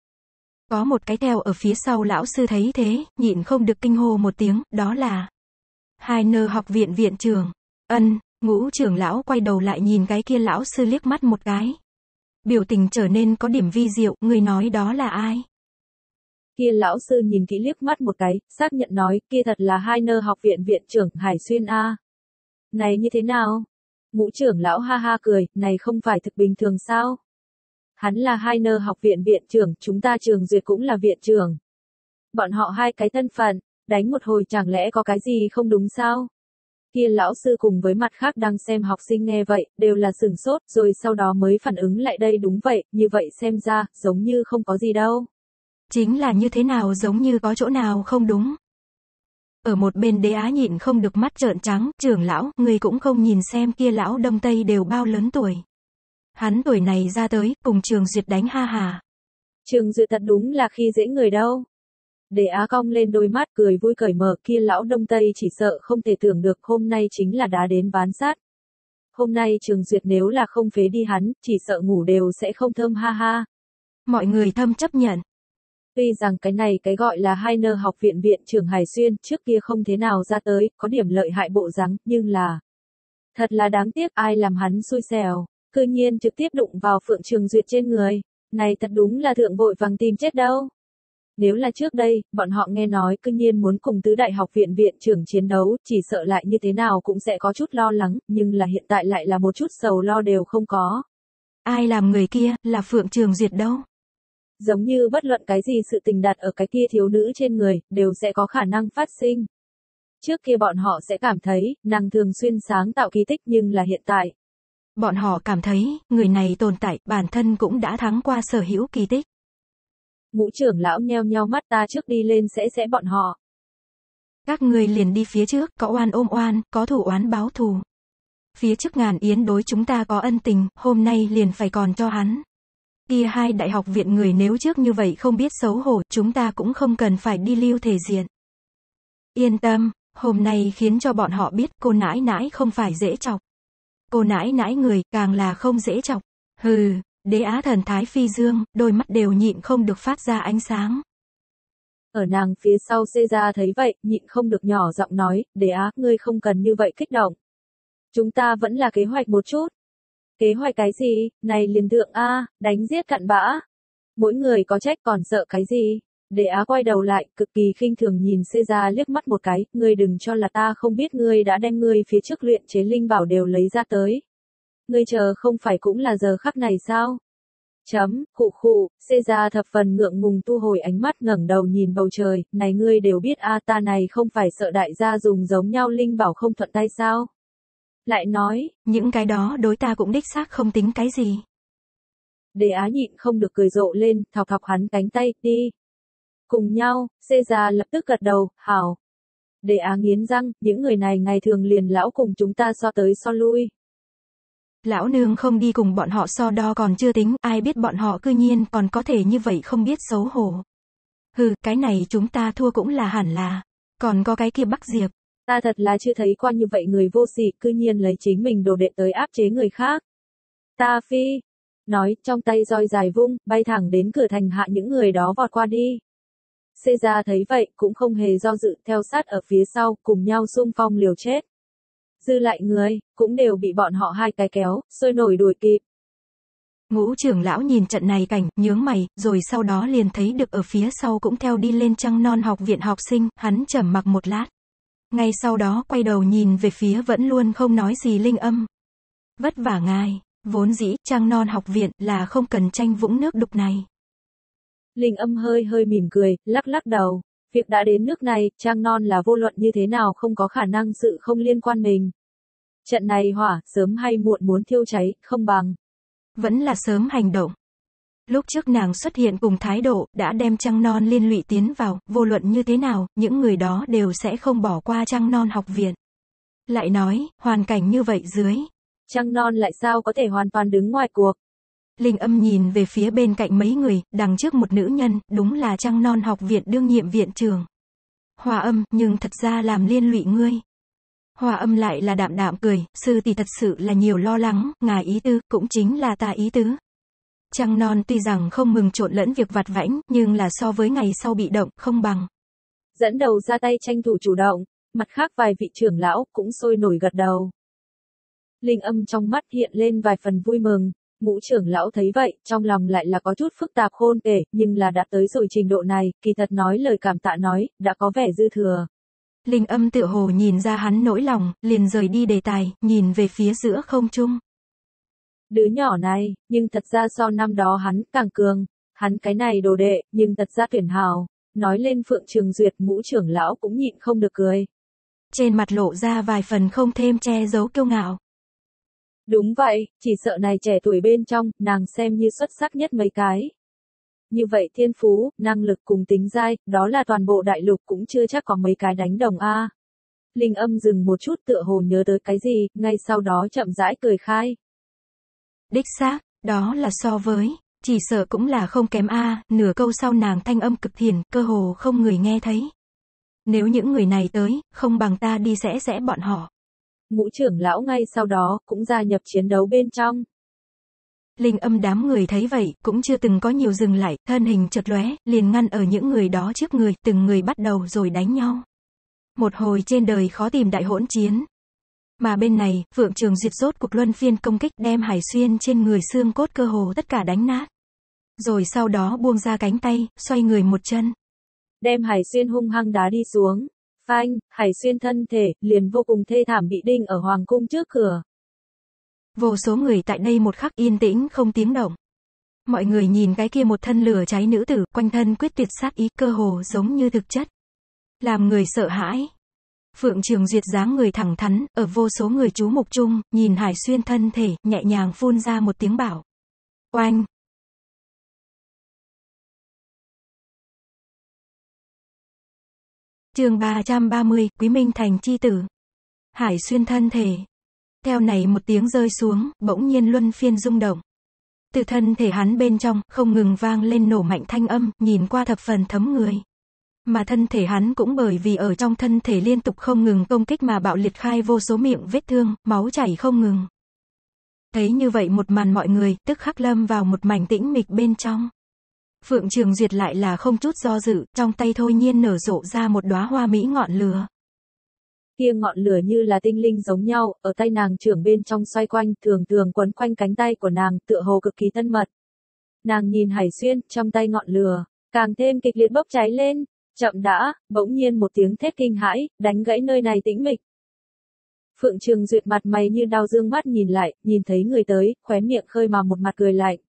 B: Có một cái theo ở phía sau lão sư thấy thế, nhịn không được kinh hô một tiếng, đó là Hai Nơ học viện viện trưởng. Ngũ trưởng lão quay đầu lại nhìn cái kia lão sư liếc mắt một cái. Biểu tình trở nên có điểm vi diệu, người nói đó là ai?
A: Kia lão sư nhìn kỹ liếc mắt một cái, xác nhận nói, kia thật là Hai Nơ học viện viện trưởng Hải Xuyên a. Này như thế nào? Ngũ trưởng lão ha ha cười, này không phải thực bình thường sao? Hắn là Hai Nơ học viện viện trưởng, chúng ta Trường Duyệt cũng là viện trưởng. Bọn họ hai cái thân phận, đánh một hồi chẳng lẽ có cái gì không đúng sao? Kia lão sư cùng với mặt khác đang xem học sinh nghe vậy, đều là sửng sốt, rồi sau đó mới phản ứng lại đây đúng vậy, như vậy xem ra, giống như không có gì đâu.
B: Chính là như thế nào giống như có chỗ nào không đúng. Ở một bên Đế Á nhịn không được mắt trợn trắng, trưởng lão, người cũng không nhìn xem kia lão Đông Tây đều bao lớn tuổi. Hắn tuổi này ra tới, cùng Trường Duyệt đánh ha hà.
A: Trường Duyệt thật đúng là khi dễ người đâu. Đế Á cong lên đôi mắt cười vui cởi mở, kia lão Đông Tây chỉ sợ không thể tưởng được hôm nay chính là đá đến ván sát. Hôm nay Trường Duyệt nếu là không phế đi hắn, chỉ sợ ngủ đều sẽ không thơm ha ha.
B: Mọi người thâm chấp nhận.
A: Tuy rằng cái này cái gọi là Hai Nơ học viện viện trưởng Hải Xuyên trước kia không thế nào ra tới, có điểm lợi hại bộ dáng, nhưng là thật là đáng tiếc ai làm hắn xui xẻo, cư nhiên trực tiếp đụng vào Phượng Trường Duyệt trên người, này thật đúng là thượng vội vàng tìm chết đâu. Nếu là trước đây, bọn họ nghe nói cư nhiên muốn cùng tứ đại học viện viện trưởng chiến đấu, chỉ sợ lại như thế nào cũng sẽ có chút lo lắng, nhưng là hiện tại lại là một chút sầu lo đều không có.
B: Ai làm người kia, là Phượng Trường Duyệt đâu.
A: Giống như bất luận cái gì sự tình đặt ở cái kia thiếu nữ trên người, đều sẽ có khả năng phát sinh. Trước kia bọn họ sẽ cảm thấy, nàng thường xuyên sáng tạo kỳ tích nhưng là hiện tại.
B: Bọn họ cảm thấy, người này tồn tại, bản thân cũng đã thắng qua sở hữu kỳ tích.
A: Ngũ trưởng lão nheo nheo mắt ta trước đi lên sẽ bọn họ.
B: Các người liền đi phía trước, có oan ôm oan, có thủ oán báo thù. Phía trước Ngàn Yến đối chúng ta có ân tình, hôm nay liền phải còn cho hắn. Kia hai đại học viện người nếu trước như vậy không biết xấu hổ, chúng ta cũng không cần phải đi lưu thể diện. Yên tâm, hôm nay khiến cho bọn họ biết cô nãi nãi không phải dễ chọc. Cô nãi nãi người, càng là không dễ chọc. Hừ, Đế Á thần thái phi dương, đôi mắt đều nhịn không được phát ra ánh sáng.
A: Ở nàng phía sau xê ra thấy vậy, nhịn không được nhỏ giọng nói, Đế Á, ngươi không cần như vậy kích động. Chúng ta vẫn là kế hoạch một chút. Kế hoạch cái gì, này liền thượng A, đánh giết cặn bã. Mỗi người có trách còn sợ cái gì. Đế Á quay đầu lại, cực kỳ khinh thường nhìn xê ra liếc mắt một cái, ngươi đừng cho là ta không biết ngươi đã đem ngươi phía trước luyện chế linh bảo đều lấy ra tới. Ngươi chờ không phải cũng là giờ khắc này sao? Khụ khụ, xê ra thập phần ngượng ngùng thu hồi ánh mắt ngẩng đầu nhìn bầu trời, này ngươi đều biết a ta này không phải sợ đại gia dùng giống nhau linh bảo không thuận tay sao? Lại nói,
B: những cái đó đối ta cũng đích xác không tính cái gì.
A: Đế Á nhịn không được cười rộ lên, thọc thọc hắn cánh tay, đi. Cùng nhau, xê ra lập tức gật đầu, hảo. Đế Á nghiến răng, những người này ngày thường liền lão cùng chúng ta so tới so lui.
B: Lão nương không đi cùng bọn họ so đo còn chưa tính, ai biết bọn họ cư nhiên còn có thể như vậy không biết xấu hổ. Hừ, cái này chúng ta thua cũng là hẳn là. Còn có cái kia Bắc Diệp.
A: Ta thật là chưa thấy qua như vậy người vô sỉ, cư nhiên lấy chính mình đồ đệ tới áp chế người khác. Ta phi. Nói, trong tay roi dài vung, bay thẳng đến cửa thành hạ những người đó vọt qua đi. Xê ra thấy vậy, cũng không hề do dự, theo sát ở phía sau, cùng nhau xung phong liều chết. Dư lại người, cũng đều bị bọn họ hai cái kéo, sôi nổi đuổi kịp.
B: Ngũ trưởng lão nhìn trận này cảnh, nhướng mày, rồi sau đó liền thấy được ở phía sau cũng theo đi lên Trăng Non học viện học sinh, hắn trầm mặc một lát. Ngay sau đó quay đầu nhìn về phía vẫn luôn không nói gì Linh Âm. Vất vả ngài, vốn dĩ Trăng Non học viện là không cần tranh vũng nước đục này.
A: Linh Âm hơi hơi mỉm cười, lắc lắc đầu. Việc đã đến nước này, Trăng Non là vô luận như thế nào không có khả năng sự không liên quan mình. Trận này hỏa, sớm hay muộn muốn thiêu cháy, không bằng.
B: Vẫn là sớm hành động. Lúc trước nàng xuất hiện cùng thái độ, đã đem Trăng Non liên lụy tiến vào, vô luận như thế nào, những người đó đều sẽ không bỏ qua Trăng Non học viện. Lại nói, hoàn cảnh như vậy dưới.
A: Trăng Non lại sao có thể hoàn toàn đứng ngoài cuộc.
B: Linh Âm nhìn về phía bên cạnh mấy người, đằng trước một nữ nhân, đúng là Trăng Non học viện đương nhiệm viện trưởng. Hòa Âm, nhưng thật ra làm liên lụy ngươi. Hòa Âm lại là đạm đạm cười, sư tỷ thật sự là nhiều lo lắng, ngài ý tứ, cũng chính là ta ý tứ. Trăng Non tuy rằng không mừng trộn lẫn việc vặt vãnh, nhưng là so với ngày sau bị động, không bằng.
A: Dẫn đầu ra tay tranh thủ chủ động, mặt khác vài vị trưởng lão cũng sôi nổi gật đầu. Linh Âm trong mắt hiện lên vài phần vui mừng, ngũ trưởng lão thấy vậy, trong lòng lại là có chút phức tạp khôn kể, nhưng là đã tới rồi trình độ này, kỳ thật nói lời cảm tạ nói, đã có vẻ dư thừa.
B: Linh Âm tựa hồ nhìn ra hắn nỗi lòng, liền rời đi đề tài, nhìn về phía giữa không trung.
A: Đứa nhỏ này, nhưng thật ra so năm đó hắn càng cường, hắn cái này đồ đệ, nhưng thật ra tuyển hào. Nói lên Phượng Trường Duyệt, ngũ trưởng lão cũng nhịn không được cười. Trên mặt lộ ra vài phần không thêm che giấu kiêu ngạo. Đúng vậy, chỉ sợ này trẻ tuổi bên trong, nàng xem như xuất sắc nhất mấy cái. Như vậy thiên phú, năng lực cùng tính giai, đó là toàn bộ đại lục cũng chưa chắc có mấy cái đánh đồng a. Linh Âm dừng một chút tựa hồ nhớ tới cái gì, ngay sau đó chậm rãi cười khai.
B: Đích xác, đó là so với, chỉ sợ cũng là không kém a. Nửa câu sau nàng thanh âm cực thiền, cơ hồ không người nghe thấy. Nếu những người này tới, không bằng ta đi sẽ bọn họ.
A: Ngũ trưởng lão ngay sau đó, cũng gia nhập chiến đấu bên trong.
B: Linh Âm đám người thấy vậy, cũng chưa từng có nhiều dừng lại, thân hình chợt lóe, liền ngăn ở những người đó trước người, từng người bắt đầu rồi đánh nhau. Một hồi trên đời khó tìm đại hỗn chiến. Mà bên này, Phượng Trường Duyệt rốt cuộc luân phiên công kích đem Hải Xuyên trên người xương cốt cơ hồ tất cả đánh nát. Rồi sau đó buông ra cánh tay, xoay người một chân.
A: Đem Hải Xuyên hung hăng đá đi xuống. Phanh, Hải Xuyên thân thể, liền vô cùng thê thảm bị đinh ở hoàng cung trước cửa.
B: Vô số người tại đây một khắc yên tĩnh không tiếng động. Mọi người nhìn cái kia một thân lửa cháy nữ tử, quanh thân quyết tuyệt sát ý cơ hồ giống như thực chất. Làm người sợ hãi. Phượng Trường Duyệt dáng người thẳng thắn, ở vô số người chú mục chung, nhìn Hải Xuyên thân thể, nhẹ nhàng phun ra một tiếng bảo. Oanh! Chương 330, Quý Minh Thành chi tử. Hải Xuyên thân thể. Theo này một tiếng rơi xuống, bỗng nhiên luân phiên rung động. Từ thân thể hắn bên trong, không ngừng vang lên nổ mạnh thanh âm, nhìn qua thập phần thấm người. Mà thân thể hắn cũng bởi vì ở trong thân thể liên tục không ngừng công kích mà bạo liệt khai vô số miệng vết thương, máu chảy không ngừng. Thấy như vậy một màn mọi người, tức khắc lâm vào một mảnh tĩnh mịch bên trong. Phượng Trường Duyệt lại là không chút do dự, trong tay thôi nhiên nở rộ ra một đóa hoa mỹ ngọn lửa.
A: Kia ngọn lửa như là tinh linh giống nhau, ở tay nàng trưởng bên trong xoay quanh, thường thường quấn quanh cánh tay của nàng, tựa hồ cực kỳ thân mật. Nàng nhìn Hải Xuyên, trong tay ngọn lửa, càng thêm kịch liệt bốc cháy lên. Chậm đã, bỗng nhiên một tiếng thét kinh hãi, đánh gãy nơi này tĩnh mịch. Phượng Trường Duyệt mặt mày như đao dương mắt nhìn lại, nhìn thấy người tới, khóe miệng khơi mà một mặt cười lạnh.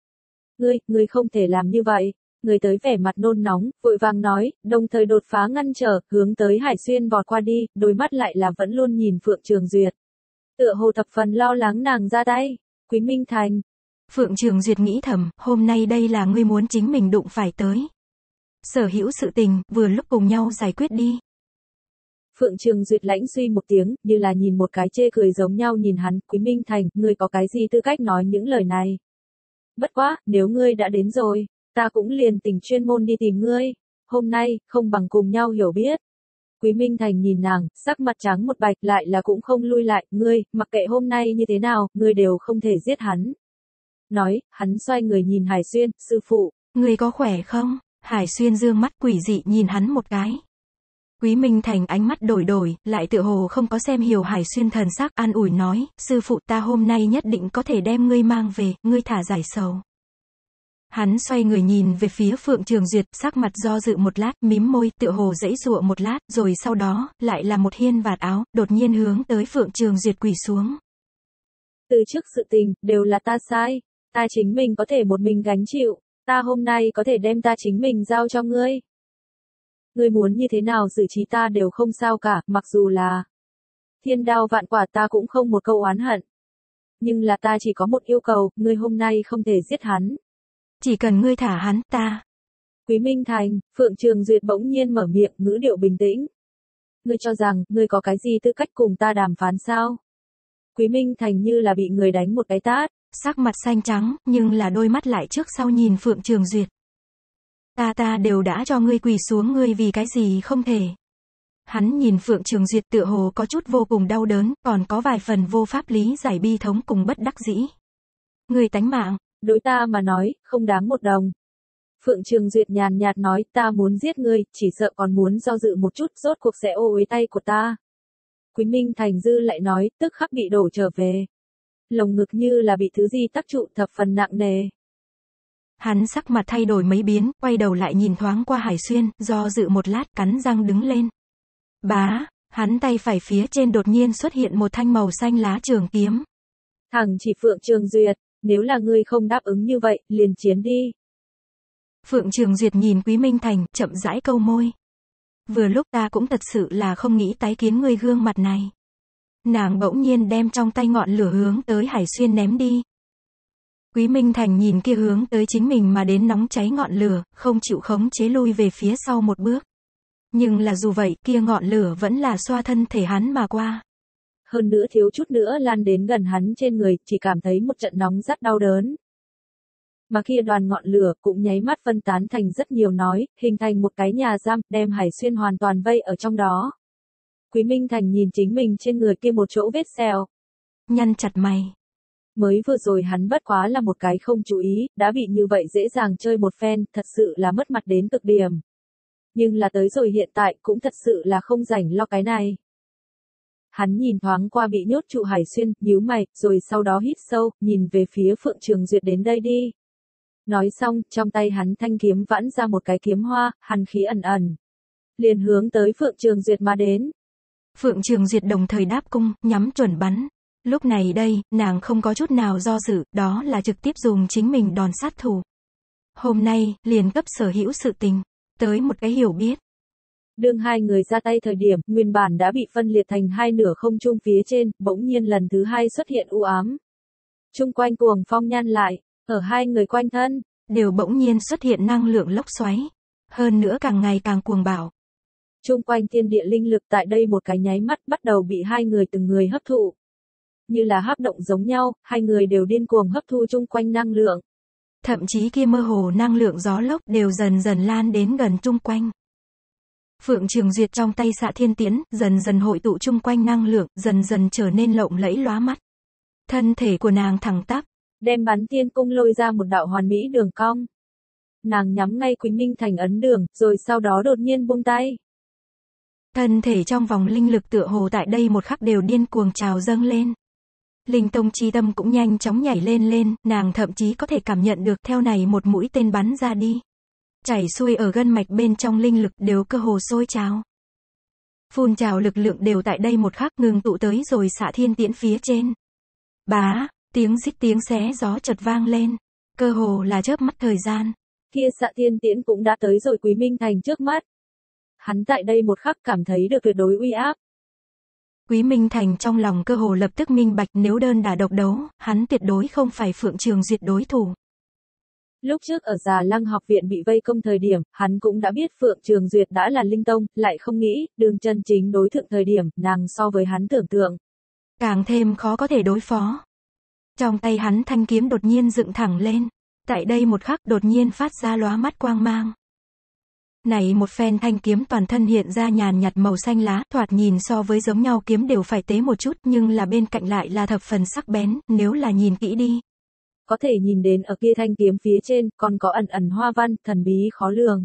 A: Ngươi không thể làm như vậy. Người tới vẻ mặt nôn nóng, vội vàng nói, đồng thời đột phá ngăn trở, hướng tới Hải Xuyên vọt qua đi, đôi mắt lại là vẫn luôn nhìn Phượng Trường Duyệt. Tựa hồ thập phần lo lắng nàng ra tay. Quý Minh Thành.
B: Phượng Trường Duyệt nghĩ thầm, hôm nay đây là ngươi muốn chính mình đụng phải tới. Sở hữu sự tình, vừa lúc cùng nhau giải quyết đi.
A: Phượng Trường Duyệt lãnh suy một tiếng, như là nhìn một cái chê cười giống nhau nhìn hắn, Quý Minh Thành, ngươi có cái gì tư cách nói những lời này? Bất quá, nếu ngươi đã đến rồi, ta cũng liền tình chuyên môn đi tìm ngươi. Hôm nay, không bằng cùng nhau hiểu biết. Quý Minh Thành nhìn nàng, sắc mặt trắng một bạch, lại là cũng không lui lại, ngươi, mặc kệ hôm nay như thế nào, ngươi đều không thể giết hắn. Nói, hắn xoay người nhìn Hải Xuyên, sư phụ. Ngươi có khỏe không? Hải Xuyên dương mắt quỷ dị nhìn hắn một cái. Quý Minh Thành ánh mắt đổi, lại tựa hồ không có xem hiểu Hải Xuyên thần sắc, an ủi nói, sư phụ ta hôm nay nhất định có thể đem ngươi mang về, ngươi thả giải sầu. Hắn xoay người nhìn về phía Phượng Trường Duyệt, sắc mặt do dự một lát, mím môi, tựa hồ giãy giụa một lát, rồi sau đó, lại là một hiên vạt áo, đột nhiên hướng tới Phượng Trường Duyệt quỳ xuống. Từ trước sự tình, đều là ta sai, ta chính mình có thể một mình gánh chịu, ta hôm nay có thể đem ta chính mình giao cho ngươi. Ngươi muốn như thế nào xử trí ta đều không sao cả, mặc dù là Thiên đao vạn quả ta cũng không một câu oán hận. Nhưng là ta chỉ có một yêu cầu, ngươi hôm nay không thể giết hắn.
B: Chỉ cần ngươi thả hắn, ta.
A: Quý Minh Thành, Phượng Trường Duyệt bỗng nhiên mở miệng, ngữ điệu bình tĩnh. Ngươi cho rằng, ngươi có cái gì tư cách cùng ta đàm phán sao? Quý Minh Thành như là bị người đánh một cái tát.
B: Sắc mặt xanh trắng, nhưng là đôi mắt lại trước sau nhìn Phượng Trường Duyệt. Ta đều đã cho ngươi quỳ xuống, ngươi vì cái gì không thể. Hắn nhìn Phượng Trường Duyệt tựa hồ có chút vô cùng đau đớn, còn có vài phần vô pháp lý giải bi thống cùng bất đắc dĩ. Ngươi tánh mạng,
A: đối ta mà nói, không đáng một đồng. Phượng Trường Duyệt nhàn nhạt nói, ta muốn giết ngươi, chỉ sợ còn muốn do dự một chút, rốt cuộc sẽ ô uế tay của ta. Quý Minh Thành dư lại nói, tức khắc bị đổ trở về. Lồng ngực như là bị thứ gì tắc trụ, thập phần nặng nề.
B: Hắn sắc mặt thay đổi mấy biến, quay đầu lại nhìn thoáng qua Hải Xuyên, do dự một lát, cắn răng đứng lên. Bá, hắn tay phải phía trên đột nhiên xuất hiện một thanh màu xanh lá trường kiếm.
A: Thẳng chỉ Phượng Trường Duyệt, nếu là ngươi không đáp ứng như vậy, liền chiến đi.
B: Phượng Trường Duyệt nhìn Quý Minh Thành, chậm rãi câu môi. Vừa lúc ta cũng thật sự là không nghĩ tái kiến ngươi gương mặt này. Nàng bỗng nhiên đem trong tay ngọn lửa hướng tới Hải Xuyên ném đi. Quý Minh Thành nhìn kia hướng tới chính mình mà đến nóng cháy ngọn lửa, không chịu khống chế lui về phía sau một bước. Nhưng là dù vậy, kia ngọn lửa vẫn là xoa thân thể hắn mà qua.
A: Hơn nữa thiếu chút nữa lan đến gần hắn trên người, chỉ cảm thấy một trận nóng rất đau đớn. Mà kia đoàn ngọn lửa cũng nháy mắt phân tán thành rất nhiều nói, hình thành một cái nhà giam, đem Hải Xuyên hoàn toàn vây ở trong đó. Quý Minh Thành nhìn chính mình trên người kia một chỗ vết sẹo.
B: Nhăn chặt mày.
A: Mới vừa rồi hắn bất quá là một cái không chú ý, đã bị như vậy dễ dàng chơi một phen, thật sự là mất mặt đến cực điểm. Nhưng là tới rồi hiện tại cũng thật sự là không rảnh lo cái này. Hắn nhìn thoáng qua bị nhốt trụ Hải Xuyên, nhíu mày, rồi sau đó hít sâu, nhìn về phía Phượng Trường Duyệt đến đây đi. Nói xong, trong tay hắn thanh kiếm vãn ra một cái kiếm hoa, hàn khí ẩn ẩn. Liền hướng tới Phượng Trường Duyệt mà đến.
B: Phượng Trường Duyệt đồng thời đáp cung, nhắm chuẩn bắn. Lúc này đây, nàng không có chút nào do dự, đó là trực tiếp dùng chính mình đòn sát thủ. Hôm nay, liền cấp sở hữu sự tình, tới một cái hiểu biết.
A: Đương hai người ra tay thời điểm, nguyên bản đã bị phân liệt thành hai nửa không trung phía trên, bỗng nhiên lần thứ hai xuất hiện u ám. Trung quanh cuồng phong nhăn lại, ở hai người quanh thân,
B: đều bỗng nhiên xuất hiện năng lượng lốc xoáy. Hơn nữa càng ngày càng cuồng bạo.
A: Trung quanh thiên địa linh lực tại đây một cái nháy mắt bắt đầu bị hai người từng người hấp thụ. Như là hấp động giống nhau, hai người đều điên cuồng hấp thu chung quanh năng lượng.
B: Thậm chí kia mơ hồ năng lượng gió lốc đều dần dần lan đến gần chung quanh. Phượng Trường Duyệt trong tay xạ thiên tiễn, dần dần hội tụ chung quanh năng lượng, dần dần trở nên lộng lẫy lóa mắt. Thân thể của nàng thẳng tắp,
A: đem bắn tiên cung lôi ra một đạo hoàn mỹ đường cong. Nàng nhắm ngay Quý Minh Thành ấn đường, rồi sau đó đột nhiên buông tay.
B: Thân thể trong vòng linh lực tựa hồ tại đây một khắc đều điên cuồng trào dâng lên. Linh tông chi tâm cũng nhanh chóng nhảy lên lên, nàng thậm chí có thể cảm nhận được theo này một mũi tên bắn ra đi. Chảy xuôi ở gân mạch bên trong linh lực đều cơ hồ sôi trào. Phun trào lực lượng đều tại đây một khắc ngừng tụ tới rồi xạ thiên tiễn phía trên. Bá, tiếng rít tiếng xé gió chợt vang lên. Cơ hồ là chớp mắt thời gian.
A: Kia xạ thiên tiễn cũng đã tới rồi Quý Minh Thành trước mắt. Hắn tại đây một khắc cảm thấy được tuyệt đối uy áp.
B: Quý Minh Thành trong lòng cơ hồ lập tức minh bạch nếu đơn đả độc đấu, hắn tuyệt đối không phải Phượng Trường Duyệt đối thủ.
A: Lúc trước ở Già Lăng học viện bị vây công thời điểm, hắn cũng đã biết Phượng Trường Duyệt đã là linh tông, lại không nghĩ, đường chân chính đối thượng thời điểm, nàng so với hắn tưởng tượng.
B: Càng thêm khó có thể đối phó. Trong tay hắn thanh kiếm đột nhiên dựng thẳng lên. Tại đây một khắc đột nhiên phát ra lóa mắt quang mang. Này một phen thanh kiếm toàn thân hiện ra nhàn nhạt màu xanh lá, thoạt nhìn so với giống nhau kiếm đều phải tế một chút, nhưng là bên cạnh lại là thập phần sắc bén, nếu là nhìn kỹ đi.
A: Có thể nhìn đến ở kia thanh kiếm phía trên, còn có ẩn ẩn hoa văn, thần bí khó lường.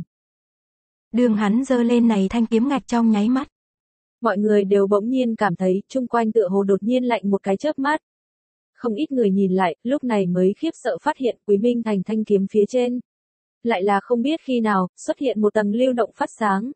B: Đường hắn giơ lên này thanh kiếm ngạch trong nháy mắt.
A: Mọi người đều bỗng nhiên cảm thấy, chung quanh tựa hồ đột nhiên lạnh một cái chớp mắt. Không ít người nhìn lại, lúc này mới khiếp sợ phát hiện Quý Minh Thành thanh kiếm phía trên. Lại là không biết khi nào, xuất hiện một tầng lưu động phát sáng.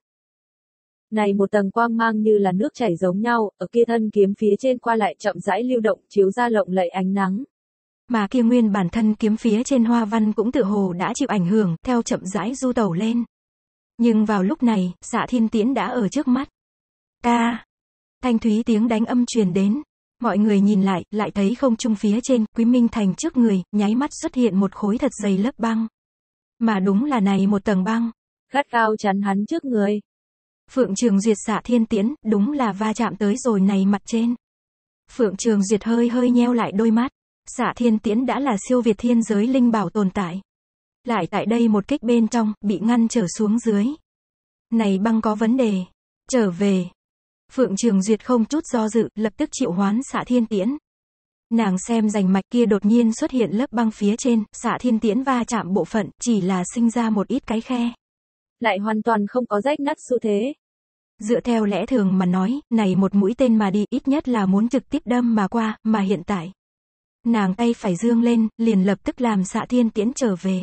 A: Này một tầng quang mang như là nước chảy giống nhau, ở kia thân kiếm phía trên qua lại chậm rãi lưu động, chiếu ra lộng lẫy ánh nắng.
B: Mà kia nguyên bản thân kiếm phía trên hoa văn cũng tựa hồ đã chịu ảnh hưởng, theo chậm rãi du tẩu lên. Nhưng vào lúc này, xạ thiên tiễn đã ở trước mắt. Ta! Thanh thúy tiếng đánh âm truyền đến. Mọi người nhìn lại, lại thấy không trung phía trên, Quý Minh Thành trước người, nháy mắt xuất hiện một khối thật dày lớp băng. Mà đúng là này một tầng băng.
A: Gắt gao chắn hắn trước người.
B: Phượng Trường Duyệt Xạ Thiên Tiễn, đúng là va chạm tới rồi này mặt trên. Phượng Trường Duyệt hơi hơi nheo lại đôi mắt. Xạ Thiên Tiễn đã là siêu việt thiên giới linh bảo tồn tại. Lại tại đây một kích bên trong, bị ngăn trở xuống dưới. Này băng có vấn đề. Trở về. Phượng Trường Duyệt không chút do dự, lập tức triệu hoán Xạ Thiên Tiễn. Nàng xem rành mạch kia đột nhiên xuất hiện lớp băng phía trên, Xạ Thiên Tiễn va chạm bộ phận, chỉ là sinh ra một ít cái khe.
A: Lại hoàn toàn không có rách nát xu thế.
B: Dựa theo lẽ thường mà nói, này một mũi tên mà đi, ít nhất là muốn trực tiếp đâm mà qua, mà hiện tại. Nàng tay phải dương lên, liền lập tức làm Xạ Thiên Tiễn trở về.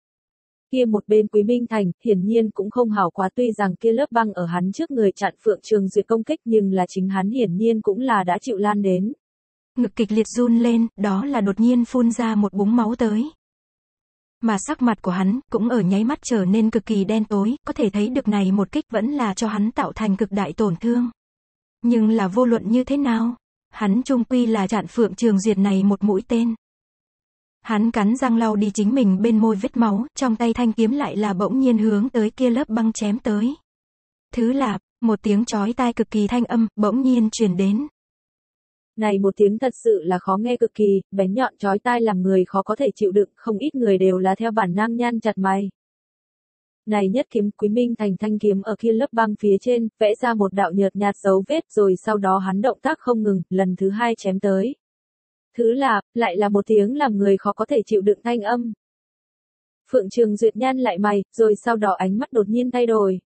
A: Kia một bên Quý Minh Thành, hiển nhiên cũng không hảo quá, tuy rằng kia lớp băng ở hắn trước người chặn Phượng Trường Duyệt công kích, nhưng là chính hắn hiển nhiên cũng là đã chịu lan đến.
B: Ngực kịch liệt run lên, đó là đột nhiên phun ra một búng máu tới. Mà sắc mặt của hắn, cũng ở nháy mắt trở nên cực kỳ đen tối, có thể thấy được này một kích vẫn là cho hắn tạo thành cực đại tổn thương. Nhưng là vô luận như thế nào, hắn chung quy là chặn Phượng Trường Duyệt này một mũi tên. Hắn cắn răng lau đi chính mình bên môi vết máu, trong tay thanh kiếm lại là bỗng nhiên hướng tới kia lớp băng chém tới. Thứ là, một tiếng chói tai cực kỳ thanh âm, bỗng nhiên truyền đến.
A: Này một tiếng thật sự là khó nghe cực kỳ, bén nhọn chói tai làm người khó có thể chịu đựng, không ít người đều là theo bản năng nhăn chặt mày. Này nhất kiếm, Quý Minh Thành thanh kiếm ở kia lớp băng phía trên, vẽ ra một đạo nhợt nhạt dấu vết, rồi sau đó hắn động tác không ngừng, lần thứ hai chém tới. Thứ là, lại là một tiếng làm người khó có thể chịu đựng thanh âm. Phượng Trường Duyệt nhăn lại mày, rồi sau đó ánh mắt đột nhiên thay đổi.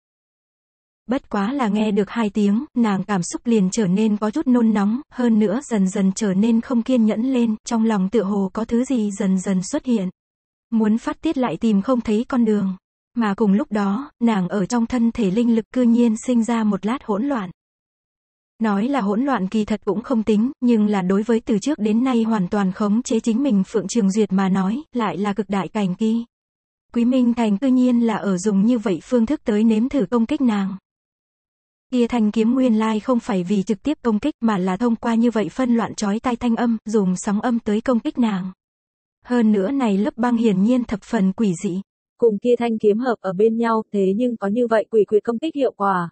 B: Bất quá là nghe được hai tiếng, nàng cảm xúc liền trở nên có chút nôn nóng, hơn nữa dần dần trở nên không kiên nhẫn lên, trong lòng tựa hồ có thứ gì dần dần xuất hiện. Muốn phát tiết lại tìm không thấy con đường. Mà cùng lúc đó, nàng ở trong thân thể linh lực cư nhiên sinh ra một lát hỗn loạn. Nói là hỗn loạn kỳ thật cũng không tính, nhưng là đối với từ trước đến nay hoàn toàn khống chế chính mình Phượng Trường Duyệt mà nói, lại là cực đại cảnh kỳ. Quý Minh Thành cư nhiên là ở dùng như vậy phương thức tới nếm thử công kích nàng. Kia thanh kiếm nguyên lai không phải vì trực tiếp công kích mà là thông qua như vậy phân loạn chói tai thanh âm, dùng sóng âm tới công kích nàng. Hơn nữa này lớp băng hiển nhiên thập phần quỷ dị.
A: Cùng kia thanh kiếm hợp ở bên nhau, thế nhưng có như vậy quỷ quyệt công kích hiệu quả.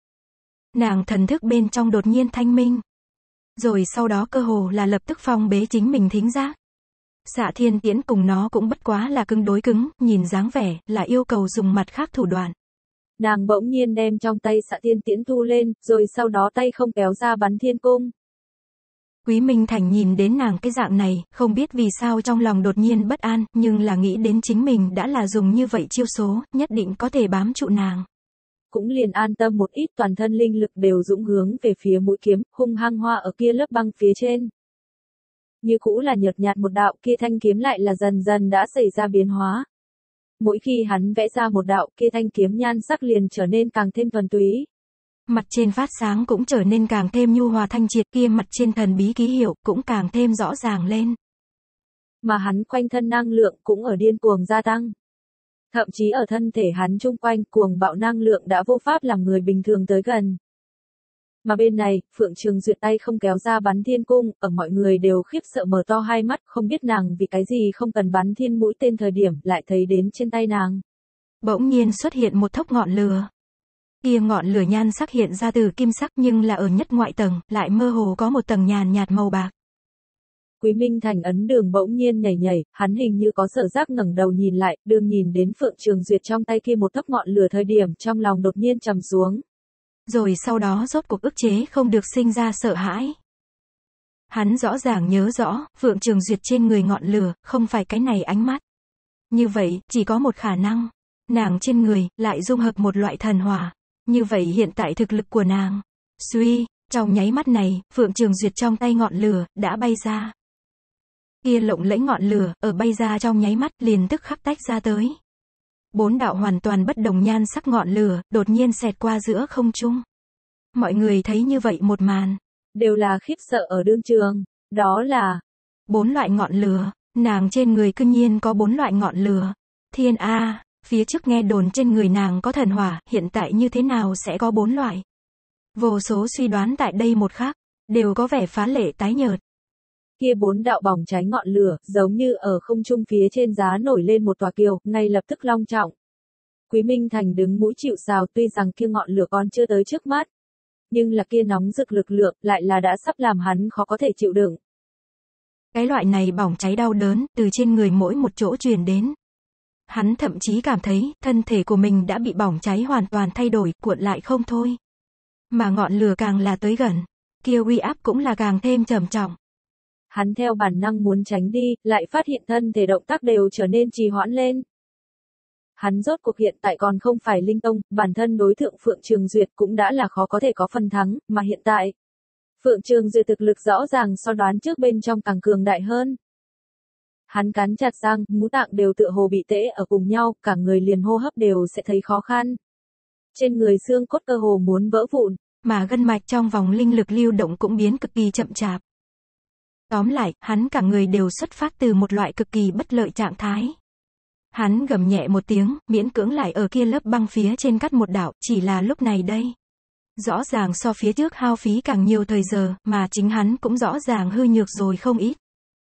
B: Nàng thần thức bên trong đột nhiên thanh minh. Rồi sau đó cơ hồ là lập tức phong bế chính mình thính giác. Xạ Thiên Tiễn cùng nó cũng bất quá là cứng đối cứng, nhìn dáng vẻ, là yêu cầu dùng mặt khác thủ đoạn.
A: Nàng bỗng nhiên đem trong tay Xạ Thiên Tiễn thu lên, rồi sau đó tay không kéo ra bắn thiên cung.
B: Quý Minh Thành nhìn đến nàng cái dạng này, không biết vì sao trong lòng đột nhiên bất an, nhưng là nghĩ đến chính mình đã là dùng như vậy chiêu số, nhất định có thể bám trụ nàng.
A: Cũng liền an tâm một ít, toàn thân linh lực đều dũng hướng về phía mũi kiếm, hung hăng hoa ở kia lớp băng phía trên. Như cũ là nhợt nhạt một đạo, kia thanh kiếm lại là dần dần đã xảy ra biến hóa. Mỗi khi hắn vẽ ra một đạo, kia thanh kiếm nhan sắc liền trở nên càng thêm thuần túy.
B: Mặt trên phát sáng cũng trở nên càng thêm nhu hòa thanh triệt, kia mặt trên thần bí ký hiệu cũng càng thêm rõ ràng lên.
A: Mà hắn quanh thân năng lượng cũng ở điên cuồng gia tăng. Thậm chí ở thân thể hắn chung quanh, cuồng bạo năng lượng đã vô pháp làm người bình thường tới gần. Mà bên này, Phượng Trường Duyệt tay không kéo ra bắn thiên cung, ở mọi người đều khiếp sợ mở to hai mắt, không biết nàng vì cái gì không cần bắn thiên mũi tên thời điểm, lại thấy đến trên tay nàng.
B: Bỗng nhiên xuất hiện một thốc ngọn lửa. Kia ngọn lửa nhan sắc hiện ra từ kim sắc nhưng là ở nhất ngoại tầng, lại mơ hồ có một tầng nhàn nhạt màu bạc.
A: Quý Minh Thành ấn đường bỗng nhiên nhảy nhảy, hắn hình như có sở giác ngẩng đầu nhìn lại, đường nhìn đến Phượng Trường Duyệt trong tay kia một thốc ngọn lửa thời điểm, trong lòng đột nhiên trầm xuống.
B: Rồi sau đó rốt cuộc ức chế không được sinh ra sợ hãi. Hắn rõ ràng nhớ rõ, Phượng Trường Duyệt trên người ngọn lửa, không phải cái này ánh mắt. Như vậy, chỉ có một khả năng. Nàng trên người, lại dung hợp một loại thần hỏa. Như vậy hiện tại thực lực của nàng. Suy, trong nháy mắt này, Phượng Trường Duyệt trong tay ngọn lửa, đã bay ra. Kia lộng lẫy ngọn lửa, ở bay ra trong nháy mắt, liền tức khắc tách ra tới. 4 đạo hoàn toàn bất đồng nhan sắc ngọn lửa, đột nhiên xẹt qua giữa không trung. Mọi người thấy như vậy một màn.
A: Đều là khiếp sợ ở đương trường. Đó là
B: 4 loại ngọn lửa. Nàng trên người cư nhiên có 4 loại ngọn lửa. Thiên A, phía trước nghe đồn trên người nàng có thần hỏa, hiện tại như thế nào sẽ có 4 loại? Vô số suy đoán tại đây một khắc, đều có vẻ phá lệ tái nhợt.
A: Kia 4 đạo bỏng cháy ngọn lửa, giống như ở không trung phía trên giá nổi lên một tòa kiều, ngay lập tức long trọng. Quý Minh Thành đứng mũi chịu sào, tuy rằng kia ngọn lửa còn chưa tới trước mắt, nhưng là kia nóng rực lực lượng lại là đã sắp làm hắn khó có thể chịu đựng.
B: Cái loại này bỏng cháy đau đớn, từ trên người mỗi một chỗ truyền đến. Hắn thậm chí cảm thấy, thân thể của mình đã bị bỏng cháy hoàn toàn thay đổi, cuộn lại không thôi. Mà ngọn lửa càng là tới gần, kia uy áp cũng là càng thêm trầm trọng.
A: Hắn theo bản năng muốn tránh đi, lại phát hiện thân thể động tác đều trở nên trì hoãn lên. Hắn rốt cuộc hiện tại còn không phải linh tông, bản thân đối thượng Phượng Trường Duyệt cũng đã là khó có thể có phần thắng, mà hiện tại, Phượng Trường Duyệt thực lực rõ ràng so đoán trước bên trong càng cường đại hơn. Hắn cắn chặt răng, ngũ tạng đều tựa hồ bị tễ ở cùng nhau, cả người liền hô hấp đều sẽ thấy khó khăn. Trên người xương cốt cơ hồ muốn vỡ vụn,
B: mà gân mạch trong vòng linh lực lưu động cũng biến cực kỳ chậm chạp. Tóm lại, hắn cả người đều xuất phát từ một loại cực kỳ bất lợi trạng thái. Hắn gầm nhẹ một tiếng, miễn cưỡng lại ở kia lớp băng phía trên cắt một đạo, chỉ là lúc này đây. Rõ ràng so phía trước hao phí càng nhiều thời giờ, mà chính hắn cũng rõ ràng hư nhược rồi không ít.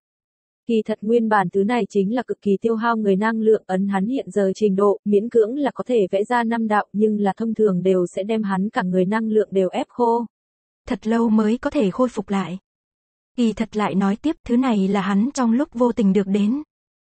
A: Kỳ thật nguyên bản thứ này chính là cực kỳ tiêu hao người năng lượng, ấn hắn hiện giờ trình độ, miễn cưỡng là có thể vẽ ra 5 đạo, nhưng là thông thường đều sẽ đem hắn cả người năng lượng đều ép khô.
B: Thật lâu mới có thể khôi phục lại. Kỳ thật lại nói tiếp, thứ này là hắn trong lúc vô tình được đến.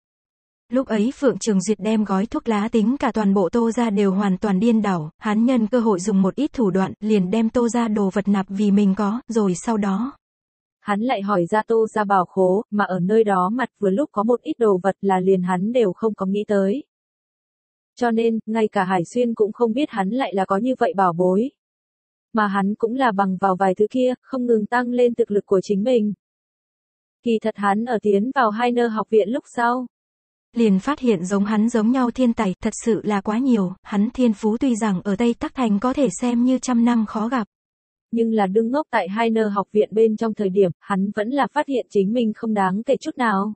B: Lúc ấy Phượng Trường Duyệt đem gói thuốc lá tính cả toàn bộ Tô gia đều hoàn toàn điên đảo, hắn nhân cơ hội dùng một ít thủ đoạn, liền đem Tô gia đồ vật nạp vì mình có, rồi sau đó.
A: Hắn lại hỏi ra Tô gia bảo khố, mà ở nơi đó mặt vừa lúc có một ít đồ vật là liền hắn đều không có nghĩ tới. Cho nên, ngay cả Hải Xuyên cũng không biết hắn lại là có như vậy bảo bối. Mà hắn cũng là bằng vào vài thứ kia, không ngừng tăng lên thực lực của chính mình. Kỳ thật hắn ở tiến vào Hainer học viện lúc sau,
B: liền phát hiện giống hắn giống nhau thiên tài, thật sự là quá nhiều, hắn thiên phú tuy rằng ở Tây Tắc Thành có thể xem như trăm năm khó gặp.
A: Nhưng là đương ngốc tại Hainer học viện bên trong thời điểm, hắn vẫn là phát hiện chính mình không đáng kể chút nào.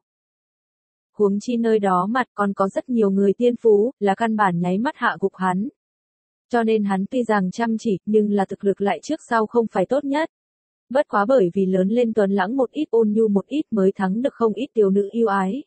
A: Huống chi nơi đó mặt còn có rất nhiều người tiên phú, là căn bản nháy mắt hạ gục hắn. Cho nên hắn tuy rằng chăm chỉ, nhưng là thực lực lại trước sau không phải tốt nhất. Bất quá bởi vì lớn lên tuấn lãng một ít, ôn nhu một ít mới thắng được không ít tiểu nữ yêu ái.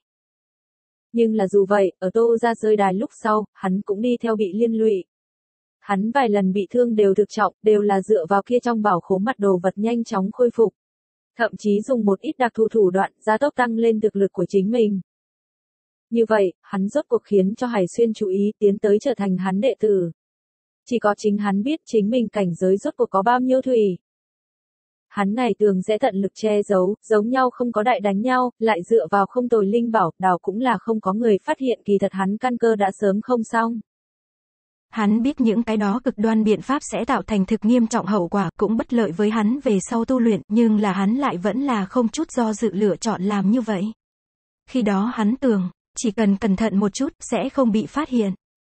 A: Nhưng là dù vậy, ở Tô gia rơi đài lúc sau, hắn cũng đi theo bị liên lụy. Hắn vài lần bị thương đều thực trọng, đều là dựa vào kia trong bảo khố mặt đồ vật nhanh chóng khôi phục. Thậm chí dùng một ít đặc thù thủ đoạn gia tốc tăng lên thực lực của chính mình. Như vậy, hắn rốt cuộc khiến cho Hải Xuyên chú ý tiến tới trở thành hắn đệ tử. Chỉ có chính hắn biết chính mình cảnh giới rốt cuộc có bao nhiêu thủy. Hắn ngày thường sẽ tận lực che giấu, giống nhau không có đại đánh nhau, lại dựa vào không tồi linh bảo, đào cũng là không có người phát hiện kỳ thật hắn căn cơ đã sớm không xong.
B: Hắn biết những cái đó cực đoan biện pháp sẽ tạo thành thực nghiêm trọng hậu quả, cũng bất lợi với hắn về sau tu luyện, nhưng là hắn lại vẫn là không chút do dự lựa chọn làm như vậy. Khi đó hắn tưởng, chỉ cần cẩn thận một chút, sẽ không bị phát hiện.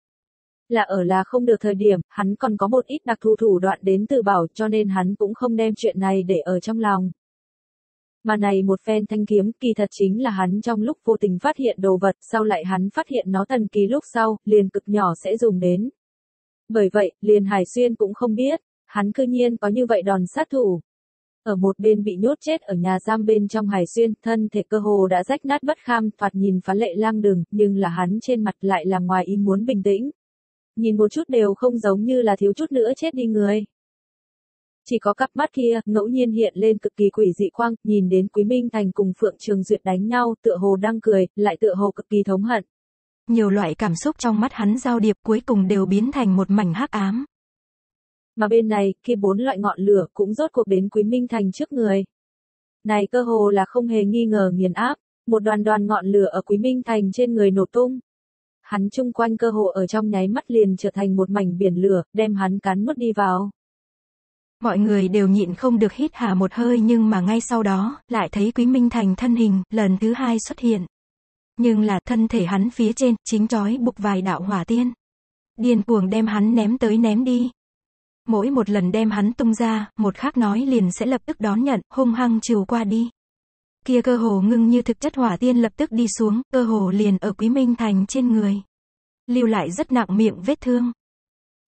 A: Là không được thời điểm, hắn còn có một ít đặc thù thủ đoạn đến từ bảo, cho nên hắn cũng không đem chuyện này để ở trong lòng. Mà này một phen thanh kiếm, kỳ thật chính là hắn trong lúc vô tình phát hiện đồ vật, sau lại hắn phát hiện nó thần kỳ lúc sau, liền cực nhỏ sẽ dùng đến. Bởi vậy, liền Hải Xuyên cũng không biết, hắn cư nhiên có như vậy đòn sát thủ. Ở một bên bị nhốt chết ở nhà giam bên trong Hải Xuyên, thân thể cơ hồ đã rách nát bất kham, thoạt nhìn phá lệ lang đừng, nhưng là hắn trên mặt lại là ngoài ý muốn bình tĩnh. Nhìn một chút đều không giống như là thiếu chút nữa chết đi người. Chỉ có cặp mắt kia, ngẫu nhiên hiện lên cực kỳ quỷ dị quang, nhìn đến Quý Minh Thành cùng Phượng Trường Duyệt đánh nhau, tựa hồ đang cười, lại tựa hồ cực kỳ thống hận.
B: Nhiều loại cảm xúc trong mắt hắn giao điệp cuối cùng đều biến thành một mảnh hắc ám.
A: Mà bên này, kia 4 loại ngọn lửa cũng rốt cuộc đến Quý Minh Thành trước người. Này cơ hồ là không hề nghi ngờ nghiền áp, một đoàn ngọn lửa ở Quý Minh Thành trên người nổ tung. Hắn chung quanh cơ hồ ở trong nháy mắt liền trở thành một mảnh biển lửa, đem hắn cắn nuốt đi vào.
B: Mọi người đều nhịn không được hít hà một hơi, nhưng mà ngay sau đó, lại thấy Quý Minh Thành thân hình, lần thứ 2 xuất hiện. Nhưng là, thân thể hắn phía trên, chính trói buộc vài đạo hỏa tiên. Điên cuồng đem hắn ném tới ném đi. Mỗi một lần đem hắn tung ra, một khắc nói liền sẽ lập tức đón nhận, hung hăng trừ qua đi. Kia cơ hồ ngưng như thực chất hỏa tiên lập tức đi xuống, cơ hồ liền ở Quý Minh Thành trên người. Lưu lại rất nặng miệng vết thương.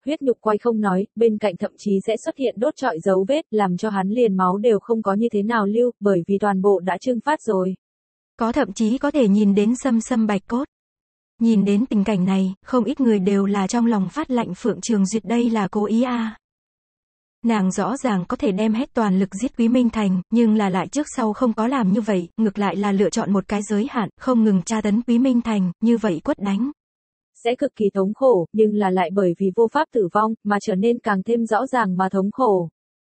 A: huyết nhục quay không nói, bên cạnh thậm chí sẽ xuất hiện đốt trọi dấu vết, làm cho hắn liền máu đều không có như thế nào lưu, bởi vì toàn bộ đã trưng phát rồi.
B: Có thậm chí có thể nhìn đến xâm bạch cốt. Nhìn đến tình cảnh này, không ít người đều là trong lòng phát lạnh Phượng Trường Duyệt đây là cố ý à. Nàng rõ ràng có thể đem hết toàn lực giết Quý Minh Thành, nhưng là lại trước sau không có làm như vậy, ngược lại là lựa chọn một cái giới hạn, không ngừng tra tấn Quý Minh Thành, như vậy quất đánh.
A: Sẽ cực kỳ thống khổ, nhưng là lại bởi vì vô pháp tử vong, mà trở nên càng thêm rõ ràng mà thống khổ.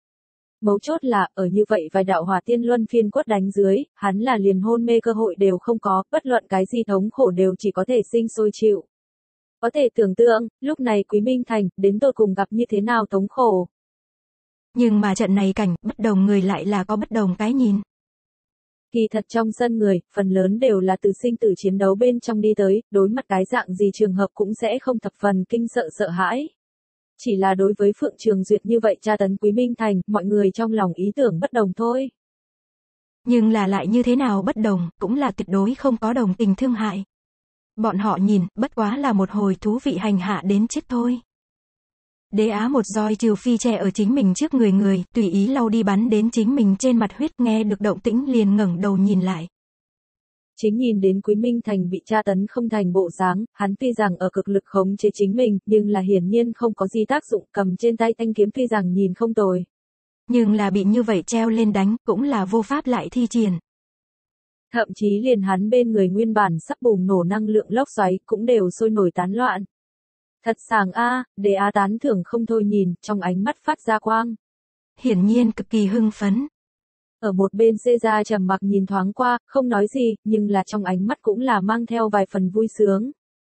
A: Mấu chốt là, ở như vậy vài đạo hỏa tiên luân phiên quất đánh dưới, hắn là liền hôn mê cơ hội đều không có, bất luận cái gì thống khổ đều chỉ có thể sinh sôi chịu. Có thể tưởng tượng, lúc này Quý Minh Thành, đến tột cùng gặp như thế nào thống khổ.
B: Nhưng mà trận này cảnh, bất đồng người lại là có bất đồng cái nhìn.
A: Kỳ thật trong sân người, phần lớn đều là từ sinh tử chiến đấu bên trong đi tới, đối mặt cái dạng gì trường hợp cũng sẽ không thập phần kinh sợ hãi. Chỉ là đối với Phượng Trường Duyệt như vậy tra tấn Quý Minh Thành, mọi người trong lòng ý tưởng bất đồng thôi.
B: Nhưng là lại như thế nào bất đồng, cũng là tuyệt đối không có đồng tình thương hại. Bọn họ nhìn, bất quá là một hồi thú vị hành hạ đến chết thôi. Đế Á một roi trừ phi che ở chính mình trước người, tùy ý lau đi bắn đến chính mình trên mặt huyết, nghe được động tĩnh liền ngẩng đầu nhìn lại.
A: Chính nhìn đến Quý Minh Thành bị tra tấn không thành bộ dáng, hắn tuy rằng ở cực lực khống chế chính mình, nhưng là hiển nhiên không có gì tác dụng, cầm trên tay thanh kiếm tuy rằng nhìn không tồi.
B: Nhưng là bị như vậy treo lên đánh, cũng là vô pháp lại thi triển.
A: Thậm chí liền hắn bên người nguyên bản sắp bùng nổ năng lượng lốc xoáy, cũng đều sôi nổi tán loạn. Thật sảng a, Đế Á tán thưởng không thôi nhìn, trong ánh mắt phát ra quang.
B: Hiển nhiên cực kỳ hưng phấn.
A: Ở một bên xê ra trầm mặc nhìn thoáng qua, không nói gì, nhưng là trong ánh mắt cũng là mang theo vài phần vui sướng.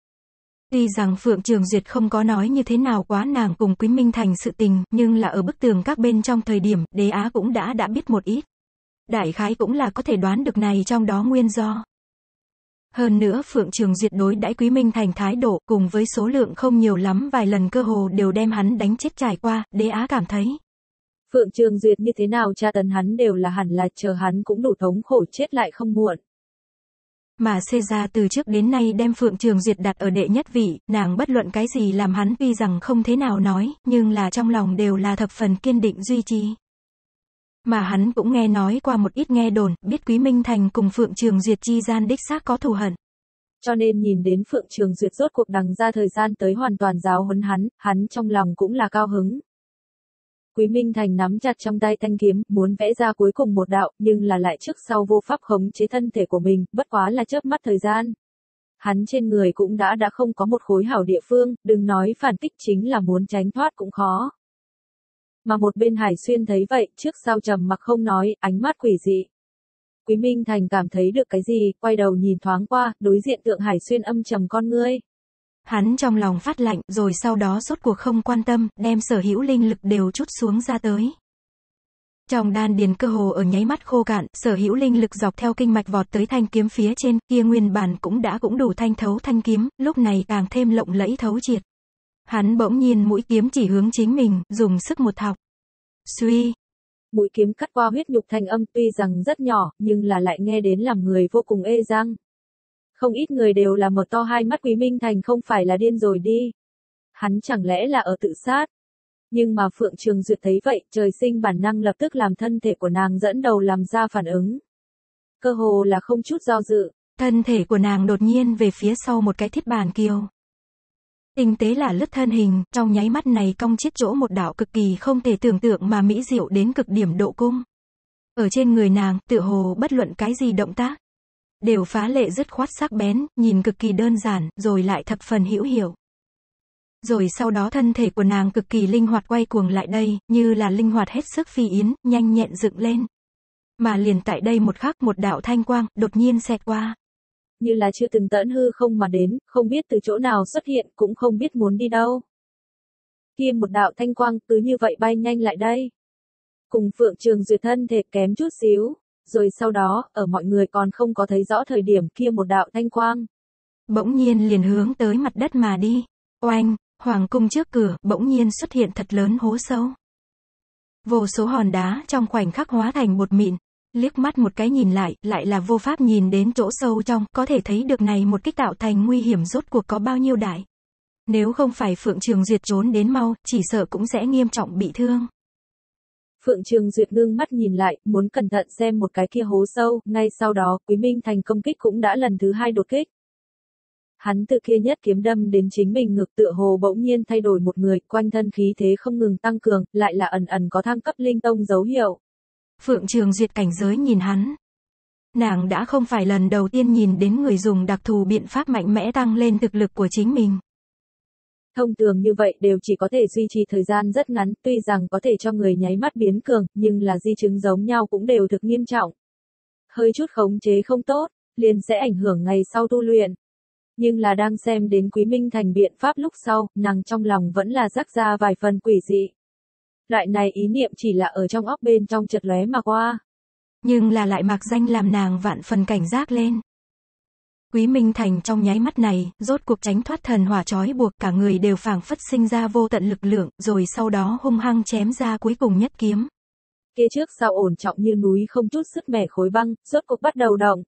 B: Tuy rằng Phượng Trường Duyệt không có nói như thế nào quá nàng cùng Quý Minh Thành sự tình, nhưng là ở bức tường các bên trong thời điểm, Đế Á cũng đã biết một ít. Đại khái cũng là có thể đoán được này trong đó nguyên do. Hơn nữa Phượng Trường Duyệt đối đãi Quý Minh Thành thái độ, cùng với số lượng không nhiều lắm vài lần cơ hồ đều đem hắn đánh chết trải qua, Đế Á cảm thấy.
A: Phượng Trường Duyệt như thế nào tra tấn hắn đều là hẳn là chờ hắn cũng đủ thống khổ chết lại không muộn.
B: Mà xê ra từ trước đến nay đem Phượng Trường Duyệt đặt ở đệ nhất vị, nàng bất luận cái gì làm hắn tuy rằng không thế nào nói, nhưng là trong lòng đều là thập phần kiên định duy trì. Mà hắn cũng nghe nói qua một ít nghe đồn, biết Quý Minh Thành cùng Phượng Trường Duyệt chi gian đích xác có thù hận.
A: Cho nên nhìn đến Phượng Trường Duyệt rốt cuộc đằng ra thời gian tới hoàn toàn giáo huấn hắn trong lòng cũng là cao hứng. Quý Minh Thành nắm chặt trong tay thanh kiếm, muốn vẽ ra cuối cùng một đạo, nhưng là lại trước sau vô pháp khống chế thân thể của mình, bất quá là chớp mắt thời gian. Hắn trên người cũng đã không có một khối hảo địa phương, đừng nói phản kích chính là muốn tránh thoát cũng khó. Mà một bên Hải Xuyên thấy vậy, trước sau trầm mặc không nói, ánh mắt quỷ dị. Quý Minh Thành cảm thấy được cái gì, quay đầu nhìn thoáng qua, đối diện tượng Hải Xuyên âm trầm con ngươi.
B: Hắn trong lòng phát lạnh, rồi sau đó rốt cuộc không quan tâm, đem sở hữu linh lực đều trút xuống ra tới. Trong đan điền cơ hồ ở nháy mắt khô cạn, sở hữu linh lực dọc theo kinh mạch vọt tới thanh kiếm phía trên, kia nguyên bản cũng đủ thanh thấu thanh kiếm, lúc này càng thêm lộng lẫy thấu triệt. Hắn bỗng nhiên mũi kiếm chỉ hướng chính mình, dùng sức một thọc. Suy.
A: Mũi kiếm cắt qua huyết nhục thanh âm tuy rằng rất nhỏ, nhưng là lại nghe đến làm người vô cùng ê răng. Không ít người đều là mở to hai mắt, Quý Minh Thành không phải là điên rồi đi. Hắn chẳng lẽ là ở tự sát. Nhưng mà Phượng Trường Duyệt thấy vậy, trời sinh bản năng lập tức làm thân thể của nàng dẫn đầu làm ra phản ứng. Cơ hồ là không chút do dự.
B: Thân thể của nàng đột nhiên về phía sau một cái thiết bản kiều. Tinh tế là lướt thân hình, trong nháy mắt này cong chiết chỗ một đạo cực kỳ không thể tưởng tượng mà mỹ diệu đến cực điểm độ cung. Ở trên người nàng, tựa hồ bất luận cái gì động tác đều phá lệ dứt khoát sắc bén, nhìn cực kỳ đơn giản, rồi lại thập phần hữu hiệu. Rồi sau đó thân thể của nàng cực kỳ linh hoạt quay cuồng lại đây, như là linh hoạt hết sức phi yến, nhanh nhẹn dựng lên. Mà liền tại đây một khắc một đạo thanh quang, đột nhiên xẹt qua.
A: Như là chưa từng tận hư không mà đến, không biết từ chỗ nào xuất hiện, cũng không biết muốn đi đâu. Kia một đạo thanh quang, cứ như vậy bay nhanh lại đây. Cùng Phượng Trường Duyệt thân thể kém chút xíu. Rồi sau đó, ở mọi người còn không có thấy rõ thời điểm kia một đạo thanh quang.
B: Bỗng nhiên liền hướng tới mặt đất mà đi. Oanh, hoàng cung trước cửa, bỗng nhiên xuất hiện thật lớn hố sâu. Vô số hòn đá trong khoảnh khắc hóa thành bột mịn. Liếc mắt một cái nhìn lại là vô pháp nhìn đến chỗ sâu trong, có thể thấy được này một kích tạo thành nguy hiểm rốt cuộc có bao nhiêu đại. Nếu không phải Phượng Trường Duyệt trốn đến mau, chỉ sợ cũng sẽ nghiêm trọng bị thương.
A: Phượng Trường Duyệt ngưng mắt nhìn lại, muốn cẩn thận xem một cái kia hố sâu, ngay sau đó, Quý Minh Thành công kích cũng đã lần thứ 2 đột kích. Hắn từ kia nhất kiếm đâm đến chính mình ngực tựa hồ bỗng nhiên thay đổi một người, quanh thân khí thế không ngừng tăng cường, lại là ẩn ẩn có thăng cấp linh tông dấu hiệu.
B: Phượng Trường Duyệt cảnh giới nhìn hắn. Nàng đã không phải lần đầu tiên nhìn đến người dùng đặc thù biện pháp mạnh mẽ tăng lên thực lực của chính mình.
A: Thông thường như vậy đều chỉ có thể duy trì thời gian rất ngắn, tuy rằng có thể cho người nháy mắt biến cường, nhưng là di chứng giống nhau cũng đều thực nghiêm trọng. Hơi chút khống chế không tốt, liền sẽ ảnh hưởng ngày sau tu luyện. Nhưng là đang xem đến Quý Minh Thành biện pháp lúc sau, nàng trong lòng vẫn là rắc ra vài phần quỷ dị. Loại này ý niệm chỉ là ở trong óc bên trong chợt lóe mà qua.
B: Nhưng là lại mặc danh làm nàng vạn phần cảnh giác lên. Quý Minh Thành trong nháy mắt này, rốt cuộc tránh thoát thần hỏa trói buộc, cả người đều phảng phất sinh ra vô tận lực lượng, rồi sau đó hung hăng chém ra cuối cùng nhất kiếm.
A: Kia trước sau ổn trọng như núi không chút sức mẻ khối băng, rốt cuộc bắt đầu động.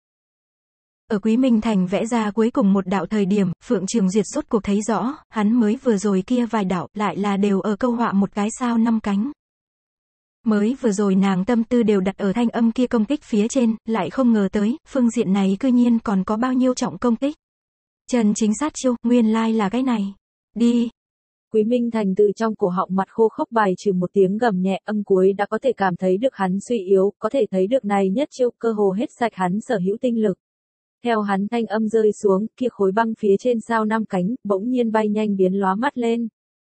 B: Ở Quý Minh Thành vẽ ra cuối cùng một đạo thời điểm, Phượng Trường Duyệt rốt cuộc thấy rõ, hắn mới vừa rồi kia vài đạo, lại là đều ở câu họa một cái sao 5 cánh. Mới vừa rồi nàng tâm tư đều đặt ở thanh âm kia công kích phía trên, lại không ngờ tới, phương diện này cư nhiên còn có bao nhiêu trọng công kích. Trần chính sát chiêu, nguyên lai là cái này. Đi.
A: Quý Minh Thành từ trong cổ họng mặt khô khốc bài trừ một tiếng gầm nhẹ, âm cuối đã có thể cảm thấy được hắn suy yếu, có thể thấy được này nhất chiêu cơ hồ hết sạch hắn sở hữu tinh lực. Theo hắn thanh âm rơi xuống, kia khối băng phía trên sao 5 cánh, bỗng nhiên bay nhanh biến lóa mắt lên.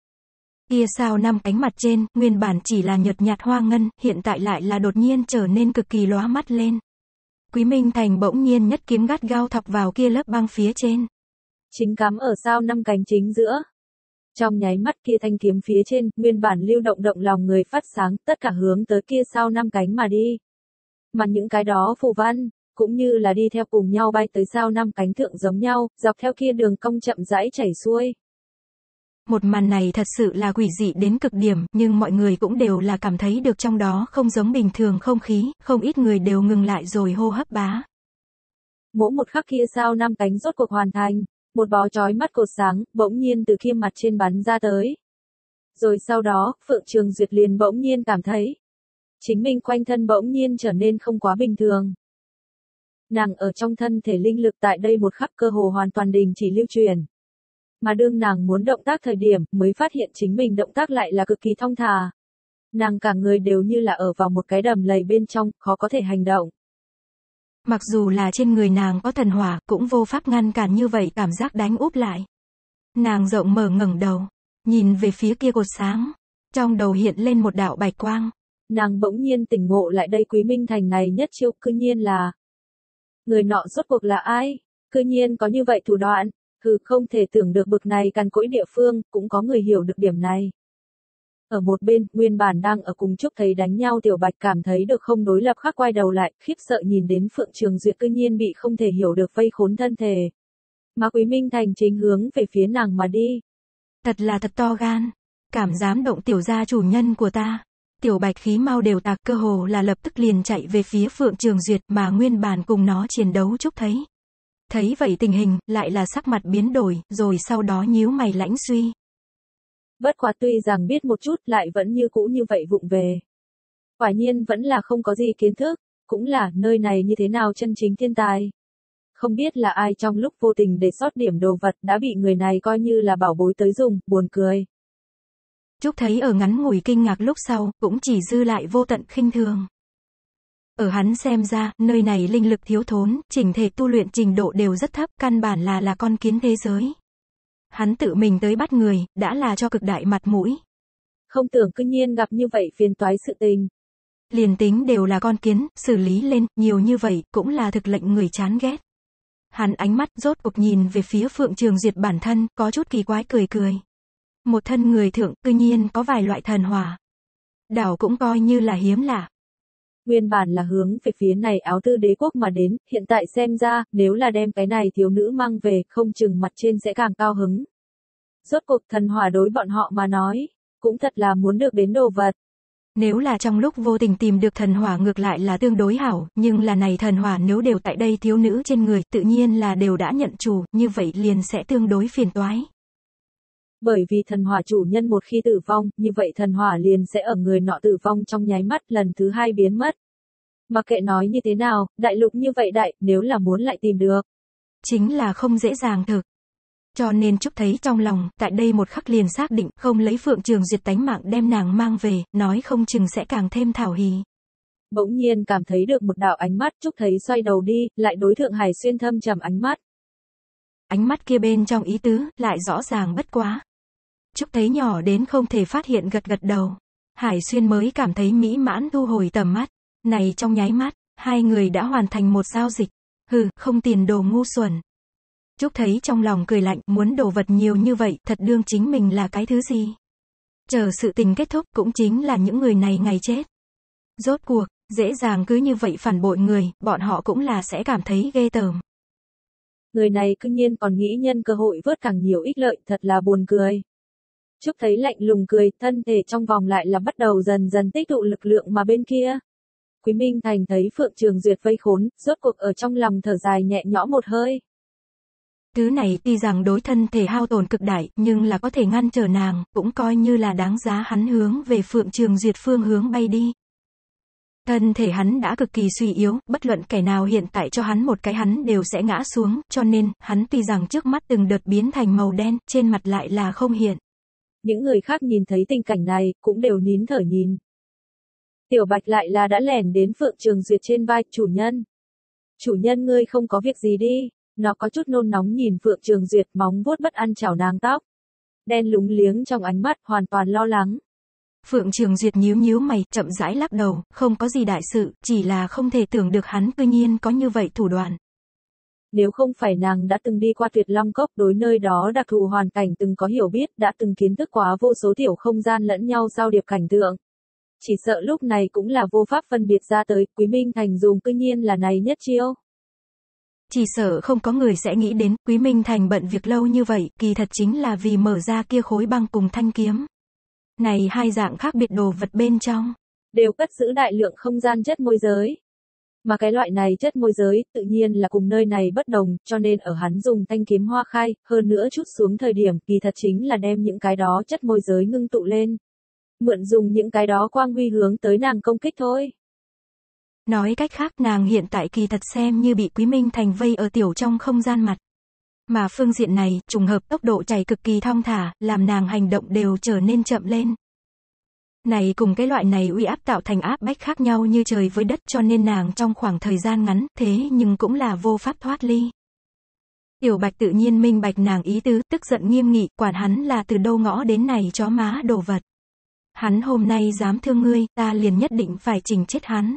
B: Kia sao 5 cánh mặt trên, nguyên bản chỉ là nhợt nhạt hoa ngân, hiện tại lại là đột nhiên trở nên cực kỳ lóa mắt lên. Quý Minh Thành bỗng nhiên nhất kiếm gắt gao thọc vào kia lớp băng phía trên.
A: Chính cắm ở sao 5 cánh chính giữa. Trong nháy mắt kia thanh kiếm phía trên, nguyên bản lưu động động lòng người phát sáng, tất cả hướng tới kia sao 5 cánh mà đi. Mà những cái đó phù văn, cũng như là đi theo cùng nhau bay tới sao 5 cánh thượng giống nhau, dọc theo kia đường cong chậm rãi chảy xuôi.
B: Một màn này thật sự là quỷ dị đến cực điểm, nhưng mọi người cũng đều là cảm thấy được trong đó không giống bình thường không khí, không ít người đều ngừng lại rồi hô hấp bá.
A: Mỗi một khắc kia sao 5 cánh rốt cuộc hoàn thành, một bó chói mắt cột sáng, bỗng nhiên từ kia mặt trên bắn ra tới. Rồi sau đó, Phượng Trường Duyệt liền bỗng nhiên cảm thấy, chính mình quanh thân bỗng nhiên trở nên không quá bình thường. Nàng ở trong thân thể linh lực tại đây một khắc cơ hồ hoàn toàn đình chỉ lưu truyền. Mà đương nàng muốn động tác thời điểm, mới phát hiện chính mình động tác lại là cực kỳ thong thả. Nàng cả người đều như là ở vào một cái đầm lầy bên trong, khó có thể hành động.
B: Mặc dù là trên người nàng có thần hỏa, cũng vô pháp ngăn cản như vậy cảm giác đánh úp lại. Nàng rộng mở ngẩng đầu, nhìn về phía kia cột sáng. Trong đầu hiện lên một đạo bạch quang.
A: Nàng bỗng nhiên tỉnh ngộ lại đây Quý Minh Thành này nhất chiêu cư nhiên là. Người nọ rốt cuộc là ai? Cư nhiên có như vậy thủ đoạn. Không thể tưởng được bực này cằn cỗi địa phương, cũng có người hiểu được điểm này. Ở một bên, nguyên bản đang ở cùng Trúc thấy đánh nhau Tiểu Bạch cảm thấy được không đối lập khác quay đầu lại, khiếp sợ nhìn đến Phượng Trường Duyệt cư nhiên bị không thể hiểu được vây khốn thân thể. Mà Quý Minh Thành chính hướng về phía nàng mà đi.
B: Thật là thật to gan, cảm dám động tiểu gia chủ nhân của ta. Tiểu Bạch khí mau đều tạc, cơ hồ là lập tức liền chạy về phía Phượng Trường Duyệt mà nguyên bản cùng nó chiến đấu Trúc thấy. Thấy vậy tình hình, lại là sắc mặt biến đổi, rồi sau đó nhíu mày lãnh suy.
A: Bất quá tuy rằng biết một chút lại vẫn như cũ như vậy vụng về. Quả nhiên vẫn là không có gì kiến thức, cũng là nơi này như thế nào chân chính thiên tài. Không biết là ai trong lúc vô tình để sót điểm đồ vật đã bị người này coi như là bảo bối tới dùng, buồn cười.
B: Trúc thấy ở ngắn ngủi kinh ngạc lúc sau, cũng chỉ dư lại vô tận khinh thường. Ở hắn xem ra, nơi này linh lực thiếu thốn, chỉnh thể tu luyện trình độ đều rất thấp, căn bản là con kiến thế giới. Hắn tự mình tới bắt người, đã là cho cực đại mặt mũi.
A: Không tưởng cư nhiên gặp như vậy phiền toái sự tình.
B: Liền tính đều là con kiến, xử lý lên, nhiều như vậy, cũng là thực lệnh người chán ghét. Hắn ánh mắt rốt cuộc nhìn về phía Phượng Trường Duyệt bản thân, có chút kỳ quái cười cười. Một thân người thượng, cư nhiên có vài loại thần hỏa. Đảo cũng coi như là hiếm lạ.
A: Nguyên bản là hướng về phía này áo tư đế quốc mà đến, hiện tại xem ra, nếu là đem cái này thiếu nữ mang về, không chừng mặt trên sẽ càng cao hứng. Rốt cuộc thần hỏa đối bọn họ mà nói, cũng thật là muốn được đến đồ vật.
B: Nếu là trong lúc vô tình tìm được thần hỏa ngược lại là tương đối hảo, nhưng là này thần hỏa nếu đều tại đây thiếu nữ trên người, tự nhiên là đều đã nhận chủ, như vậy liền sẽ tương đối phiền toái.
A: Bởi vì thần hỏa chủ nhân một khi tử vong, như vậy thần hỏa liền sẽ ở người nọ tử vong trong nháy mắt, lần thứ hai biến mất. Mặc kệ nói như thế nào, đại lục như vậy đại, nếu là muốn lại tìm được,
B: chính là không dễ dàng thực. Cho nên Trúc thấy trong lòng, tại đây một khắc liền xác định, không lấy Phượng Trường Duyệt tánh mạng đem nàng mang về, nói không chừng sẽ càng thêm thảo hỉ.
A: Bỗng nhiên cảm thấy được một đạo ánh mắt, Trúc thấy xoay đầu đi, lại đối Thượng Hải Xuyên thâm trầm ánh mắt.
B: Ánh mắt kia bên trong ý tứ, lại rõ ràng bất quá. Trúc thấy nhỏ đến không thể phát hiện gật gật đầu. Hải Xuyên mới cảm thấy mỹ mãn thu hồi tầm mắt. Này trong nháy mắt, hai người đã hoàn thành một giao dịch. Hừ, không tiền đồ ngu xuẩn. Trúc thấy trong lòng cười lạnh, muốn đồ vật nhiều như vậy, thật đương chính mình là cái thứ gì. Chờ sự tình kết thúc cũng chính là những người này ngày chết. Rốt cuộc, dễ dàng cứ như vậy phản bội người, bọn họ cũng là sẽ cảm thấy ghê tởm.
A: Người này cư nhiên còn nghĩ nhân cơ hội vớt càng nhiều ích lợi, thật là buồn cười. Trúc thấy lạnh lùng cười, thân thể trong vòng lại là bắt đầu dần dần tích tụ lực lượng mà bên kia. Quý Minh Thành thấy Phượng Trường Duyệt vây khốn, rốt cuộc ở trong lòng thở dài nhẹ nhõm một hơi.
B: Thứ này tuy rằng đối thân thể hao tổn cực đại, nhưng là có thể ngăn trở nàng, cũng coi như là đáng giá hắn hướng về Phượng Trường Duyệt phương hướng bay đi. Thân thể hắn đã cực kỳ suy yếu, bất luận kẻ nào hiện tại cho hắn một cái hắn đều sẽ ngã xuống, cho nên, hắn tuy rằng trước mắt từng đợt biến thành màu đen, trên mặt lại là không hiện.
A: Những người khác nhìn thấy tình cảnh này, cũng đều nín thở nhìn. Tiểu Bạch lại là đã lẻn đến Phượng Trường Duyệt trên vai, chủ nhân. Chủ nhân ngươi không có việc gì đi. Nó có chút nôn nóng nhìn Phượng Trường Duyệt, móng vuốt bất ăn chảo nàng tóc. Đen lúng liếng trong ánh mắt, hoàn toàn lo lắng.
B: Phượng Trường Duyệt nhíu nhíu mày, chậm rãi lắc đầu, không có gì đại sự, chỉ là không thể tưởng được hắn cư nhiên có như vậy thủ đoạn.
A: Nếu không phải nàng đã từng đi qua Tuyệt Long Cốc, đối nơi đó đặc thù hoàn cảnh từng có hiểu biết, đã từng kiến thức quá vô số tiểu không gian lẫn nhau giao điệp cảnh tượng. Chỉ sợ lúc này cũng là vô pháp phân biệt ra tới, Quý Minh Thành dùng cư nhiên là này nhất chiêu.
B: Chỉ sợ không có người sẽ nghĩ đến, Quý Minh Thành bận việc lâu như vậy, kỳ thật chính là vì mở ra kia khối băng cùng thanh kiếm. Này hai dạng khác biệt đồ vật bên trong,
A: đều cất giữ đại lượng không gian chất môi giới. Mà cái loại này chất môi giới, tự nhiên là cùng nơi này bất đồng, cho nên ở hắn dùng thanh kiếm hoa khai, hơn nữa chút xuống thời điểm, kỳ thật chính là đem những cái đó chất môi giới ngưng tụ lên. Mượn dùng những cái đó quang huy hướng tới nàng công kích thôi.
B: Nói cách khác nàng hiện tại kỳ thật xem như bị Quý Minh Thành vây ở tiểu trong không gian mặt. Mà phương diện này, trùng hợp tốc độ chạy cực kỳ thong thả, làm nàng hành động đều trở nên chậm lên. Này cùng cái loại này uy áp tạo thành áp bách khác nhau như trời với đất, cho nên nàng trong khoảng thời gian ngắn, thế nhưng cũng là vô pháp thoát ly. Tiểu Bạch tự nhiên minh bạch nàng ý tứ, tức giận nghiêm nghị, quản hắn là từ đâu ngõ đến này chó má đồ vật. Hắn hôm nay dám thương ngươi, ta liền nhất định phải chỉnh chết hắn.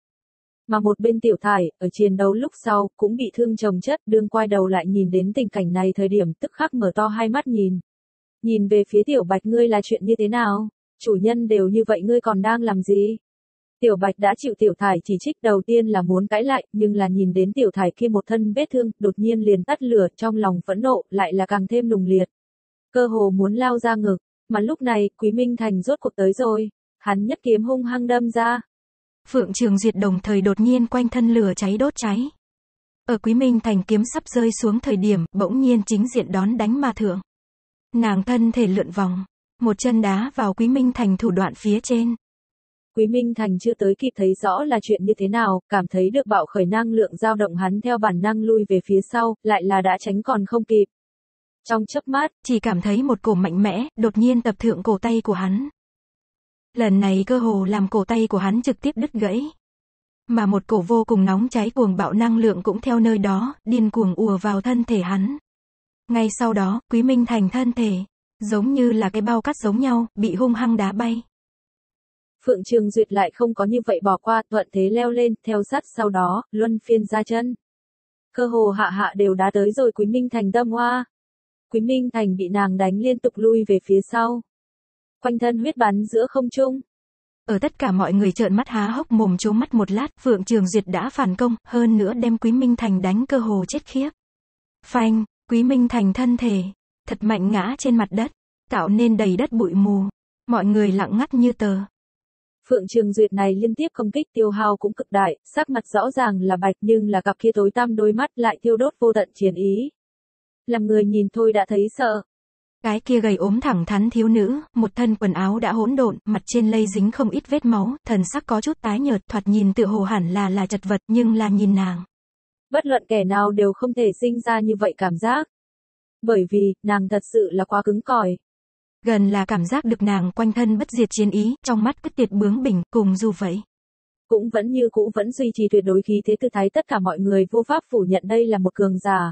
A: Mà một bên Tiểu Thải, ở chiến đấu lúc sau, cũng bị thương chồng chất, đương quay đầu lại nhìn đến tình cảnh này thời điểm, tức khắc mở to hai mắt nhìn. Nhìn về phía Tiểu Bạch, ngươi là chuyện như thế nào? Chủ nhân đều như vậy ngươi còn đang làm gì? Tiểu Bạch đã chịu Tiểu Thải chỉ trích, đầu tiên là muốn cãi lại, nhưng là nhìn đến Tiểu Thải kia một thân vết thương, đột nhiên liền tắt lửa, trong lòng phẫn nộ, lại là càng thêm nùng liệt. Cơ hồ muốn lao ra ngực, mà lúc này, Quý Minh Thành rốt cuộc tới rồi. Hắn nhất kiếm hung hăng đâm ra.
B: Phượng Trường Duyệt đồng thời đột nhiên quanh thân lửa cháy đốt cháy. Ở Quý Minh Thành kiếm sắp rơi xuống thời điểm, bỗng nhiên chính diện đón đánh mà thượng. Nàng thân thể lượn vòng, một chân đá vào Quý Minh Thành thủ đoạn phía trên.
A: Quý Minh Thành chưa tới kịp thấy rõ là chuyện như thế nào, cảm thấy được bạo khởi năng lượng dao động, hắn theo bản năng lui về phía sau, lại là đã tránh còn không kịp. Trong chớp mắt,
B: chỉ cảm thấy một cổ mạnh mẽ, đột nhiên tập thượng cổ tay của hắn. Lần này cơ hồ làm cổ tay của hắn trực tiếp đứt gãy. Mà một cổ vô cùng nóng cháy cuồng bạo năng lượng cũng theo nơi đó, điên cuồng ùa vào thân thể hắn. Ngay sau đó, Quý Minh Thành thân thể, giống như là cái bao cát giống nhau, bị hung hăng đá bay.
A: Phượng Trường Duyệt lại không có như vậy bỏ qua, thuận thế leo lên, theo sát sau đó, luân phiên ra chân. Cơ hồ hạ hạ đều đá tới rồi Quý Minh Thành tâm hoa. Quý Minh Thành bị nàng đánh liên tục lui về phía sau. Quanh thân huyết bắn giữa không trung. Ở
B: tất cả mọi người trợn mắt há hốc mồm trố mắt một lát, Phượng Trường Duyệt đã phản công, hơn nữa đem Quý Minh Thành đánh cơ hồ chết khiếp. Phanh, Quý Minh Thành thân thể, thật mạnh ngã trên mặt đất, tạo nên đầy đất bụi mù. Mọi người lặng ngắt như tờ.
A: Phượng Trường Duyệt này liên tiếp công kích tiêu hao cũng cực đại, sắc mặt rõ ràng là bạch nhưng là cặp kia tối tăm đôi mắt lại thiêu đốt vô tận chiến ý. Làm người nhìn thôi đã thấy sợ.
B: Cái kia gầy ốm thẳng thắn thiếu nữ, một thân quần áo đã hỗn độn, mặt trên lây dính không ít vết máu, thần sắc có chút tái nhợt, thoạt nhìn tựa hồ hẳn là chật vật, nhưng là nhìn nàng.
A: Bất luận kẻ nào đều không thể sinh ra như vậy cảm giác. Bởi vì, nàng thật sự là quá cứng cỏi.
B: Gần là cảm giác được nàng quanh thân bất diệt chiến ý, trong mắt quyết tuyệt bướng bỉnh, cùng dù vậy.
A: Cũng vẫn như cũ vẫn duy trì tuyệt đối khí thế tư thái, tất cả mọi người vô pháp phủ nhận đây là một cường giả.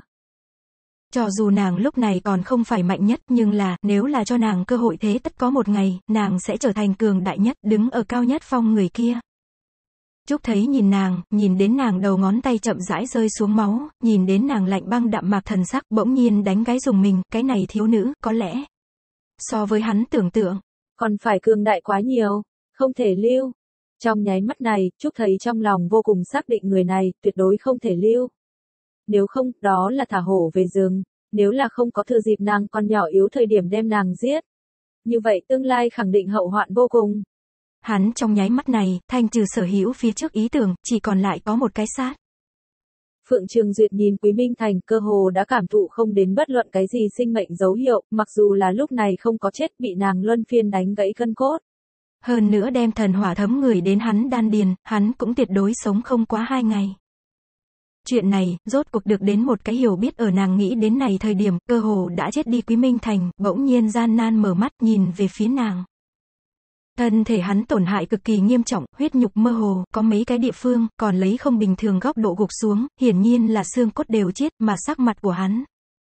B: Cho dù nàng lúc này còn không phải mạnh nhất, nhưng là, nếu là cho nàng cơ hội thế tất có một ngày, nàng sẽ trở thành cường đại nhất, đứng ở cao nhất phong người kia. Trúc thấy nhìn nàng, nhìn đến nàng đầu ngón tay chậm rãi rơi xuống máu, nhìn đến nàng lạnh băng đạm mạc thần sắc, bỗng nhiên đánh cái dùng mình, cái này thiếu nữ, có lẽ, so với hắn tưởng tượng,
A: còn phải cường đại quá nhiều, không thể lưu. Trong nháy mắt này, Trúc thấy trong lòng vô cùng xác định người này, tuyệt đối không thể lưu. Nếu không, đó là thả hổ về rừng, nếu là không có thừa dịp nàng còn nhỏ yếu thời điểm đem nàng giết. Như vậy tương lai khẳng định hậu hoạn vô cùng.
B: Hắn trong nháy mắt này, thanh trừ sở hữu phía trước ý tưởng, chỉ còn lại có một cái sát.
A: Phượng Trường Duyệt nhìn Quý Minh Thành, cơ hồ đã cảm thụ không đến bất luận cái gì sinh mệnh dấu hiệu, mặc dù là lúc này không có chết, bị nàng luân phiên đánh gãy gân cốt.
B: Hơn nữa đem thần hỏa thấm người đến hắn đan điền, hắn cũng tuyệt đối sống không quá 2 ngày. Chuyện này, rốt cuộc được đến một cái hiểu biết ở nàng nghĩ đến này thời điểm, cơ hồ đã chết đi Quý Minh Thành, bỗng nhiên gian nan mở mắt nhìn về phía nàng. Thân thể hắn tổn hại cực kỳ nghiêm trọng, huyết nhục mơ hồ, có mấy cái địa phương, còn lấy không bình thường góc độ gục xuống, hiển nhiên là xương cốt đều chết, mà sắc mặt của hắn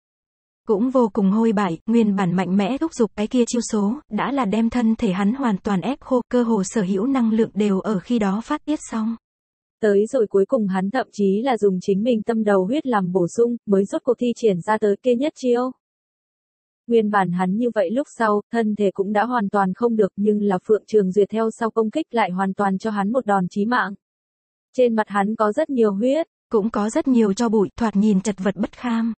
B: cũng vô cùng hôi bại, nguyên bản mạnh mẽ thúc giục cái kia chiêu số, đã là đem thân thể hắn hoàn toàn ép khô, cơ hồ sở hữu năng lượng đều ở khi đó phát tiết xong.
A: Tới rồi cuối cùng hắn thậm chí là dùng chính mình tâm đầu huyết làm bổ sung, mới rốt cuộc thi triển ra tới kia nhất chiêu. Nguyên bản hắn như vậy lúc sau, thân thể cũng đã hoàn toàn không được, nhưng là Phượng Trường Duyệt theo sau công kích lại hoàn toàn cho hắn một đòn chí mạng. Trên mặt hắn có rất nhiều huyết,
B: cũng có rất nhiều tro bụi, thoạt nhìn chật vật bất kham.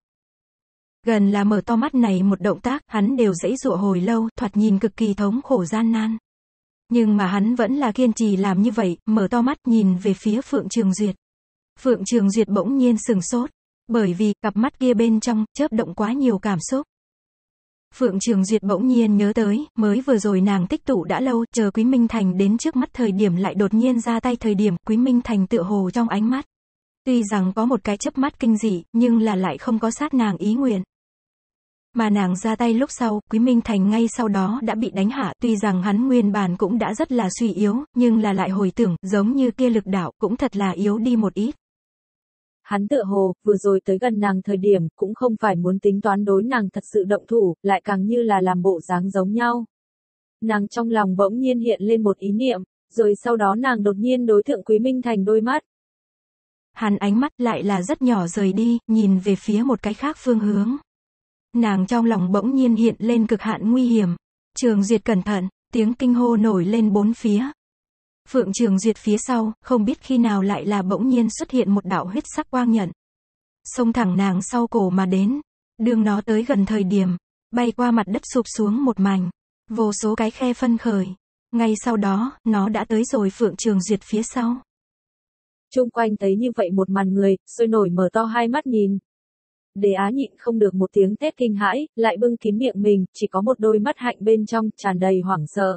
B: Gần là mở to mắt này một động tác, hắn đều giãy giụa hồi lâu, thoạt nhìn cực kỳ thống khổ gian nan. Nhưng mà hắn vẫn là kiên trì làm như vậy, mở to mắt nhìn về phía Phượng Trường Duyệt. Phượng Trường Duyệt bỗng nhiên sừng sốt, bởi vì cặp mắt kia bên trong chớp động quá nhiều cảm xúc. Phượng Trường Duyệt bỗng nhiên nhớ tới, mới vừa rồi nàng tích tụ đã lâu, chờ Quý Minh Thành đến trước mắt thời điểm lại đột nhiên ra tay thời điểm, Quý Minh Thành tựa hồ trong ánh mắt. Tuy rằng có một cái chớp mắt kinh dị, nhưng là lại không có sát nàng ý nguyện. Mà nàng ra tay lúc sau, Quý Minh Thành ngay sau đó đã bị đánh hạ, tuy rằng hắn nguyên bản cũng đã rất là suy yếu, nhưng là lại hồi tưởng, giống như kia lực đạo, cũng thật là yếu đi một ít.
A: Hắn tựa hồ, vừa rồi tới gần nàng thời điểm, cũng không phải muốn tính toán đối nàng thật sự động thủ, lại càng như là làm bộ dáng giống nhau. Nàng trong lòng bỗng nhiên hiện lên một ý niệm, rồi sau đó nàng đột nhiên đối thượng Quý Minh Thành đôi mắt.
B: Hắn ánh mắt lại là rất nhỏ rời đi, nhìn về phía một cái khác phương hướng. Nàng trong lòng bỗng nhiên hiện lên cực hạn nguy hiểm. Trường Duyệt cẩn thận, tiếng kinh hô nổi lên bốn phía. Phượng Trường Duyệt phía sau, không biết khi nào lại là bỗng nhiên xuất hiện một đạo huyết sắc quang nhận. Xông thẳng nàng sau cổ mà đến. Đường nó tới gần thời điểm, bay qua mặt đất sụp xuống một mảnh. Vô số cái khe phân khởi. Ngay sau đó, nó đã tới rồi Phượng Trường Duyệt phía sau.
A: Chung quanh thấy như vậy một màn người, sôi nổi mở to hai mắt nhìn. Đế Á nhịn không được một tiếng thét kinh hãi, lại bưng kín miệng mình, chỉ có một đôi mắt hạnh bên trong, tràn đầy hoảng sợ.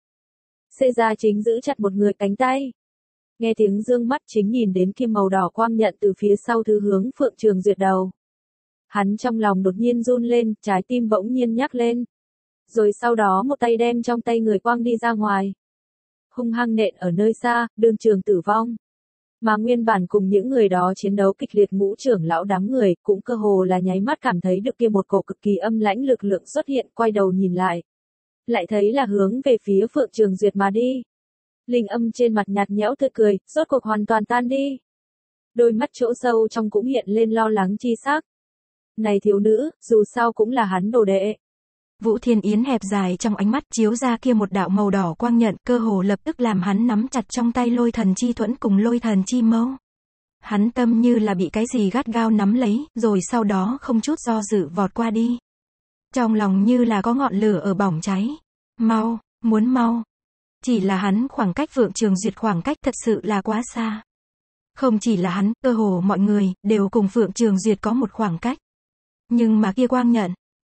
A: Xê Gia chính giữ chặt một người cánh tay. Nghe tiếng dương mắt chính nhìn đến kim màu đỏ quang nhận từ phía sau thứ hướng Phượng Trường Duyệt đầu. Hắn trong lòng đột nhiên run lên, trái tim bỗng nhiên nhắc lên. Rồi sau đó một tay đem trong tay người quang đi ra ngoài. Hung hăng nện ở nơi xa, đương trường tử vong. Mà nguyên bản cùng những người đó chiến đấu kịch liệt ngũ trưởng lão đám người, cũng cơ hồ là nháy mắt cảm thấy được kia một cổ cực kỳ âm lãnh lực lượng xuất hiện, quay đầu nhìn lại. Lại thấy là hướng về phía Phượng Trường Duyệt mà đi. Linh âm trên mặt nhạt nhẽo tươi cười, rốt cuộc hoàn toàn tan đi. Đôi mắt chỗ sâu trong cũng hiện lên lo lắng chi sắc. Này thiếu nữ, dù sao cũng là hắn đồ đệ.
B: Vũ Thiên Yến hẹp dài trong ánh mắt chiếu ra kia một đạo màu đỏ quang nhận, cơ hồ lập tức làm hắn nắm chặt trong tay lôi thần chi thuẫn cùng lôi thần chi mâu. Hắn tâm như là bị cái gì gắt gao nắm lấy, rồi sau đó không chút do dự vọt qua đi. Trong lòng như là có ngọn lửa ở bỏng cháy. Mau, muốn mau. Chỉ là hắn khoảng cách Phượng Trường Duyệt khoảng cách thật sự là quá xa. Không chỉ là hắn, cơ hồ mọi người, đều cùng Phượng Trường Duyệt có một khoảng cách. Nhưng mà kia quang nhận,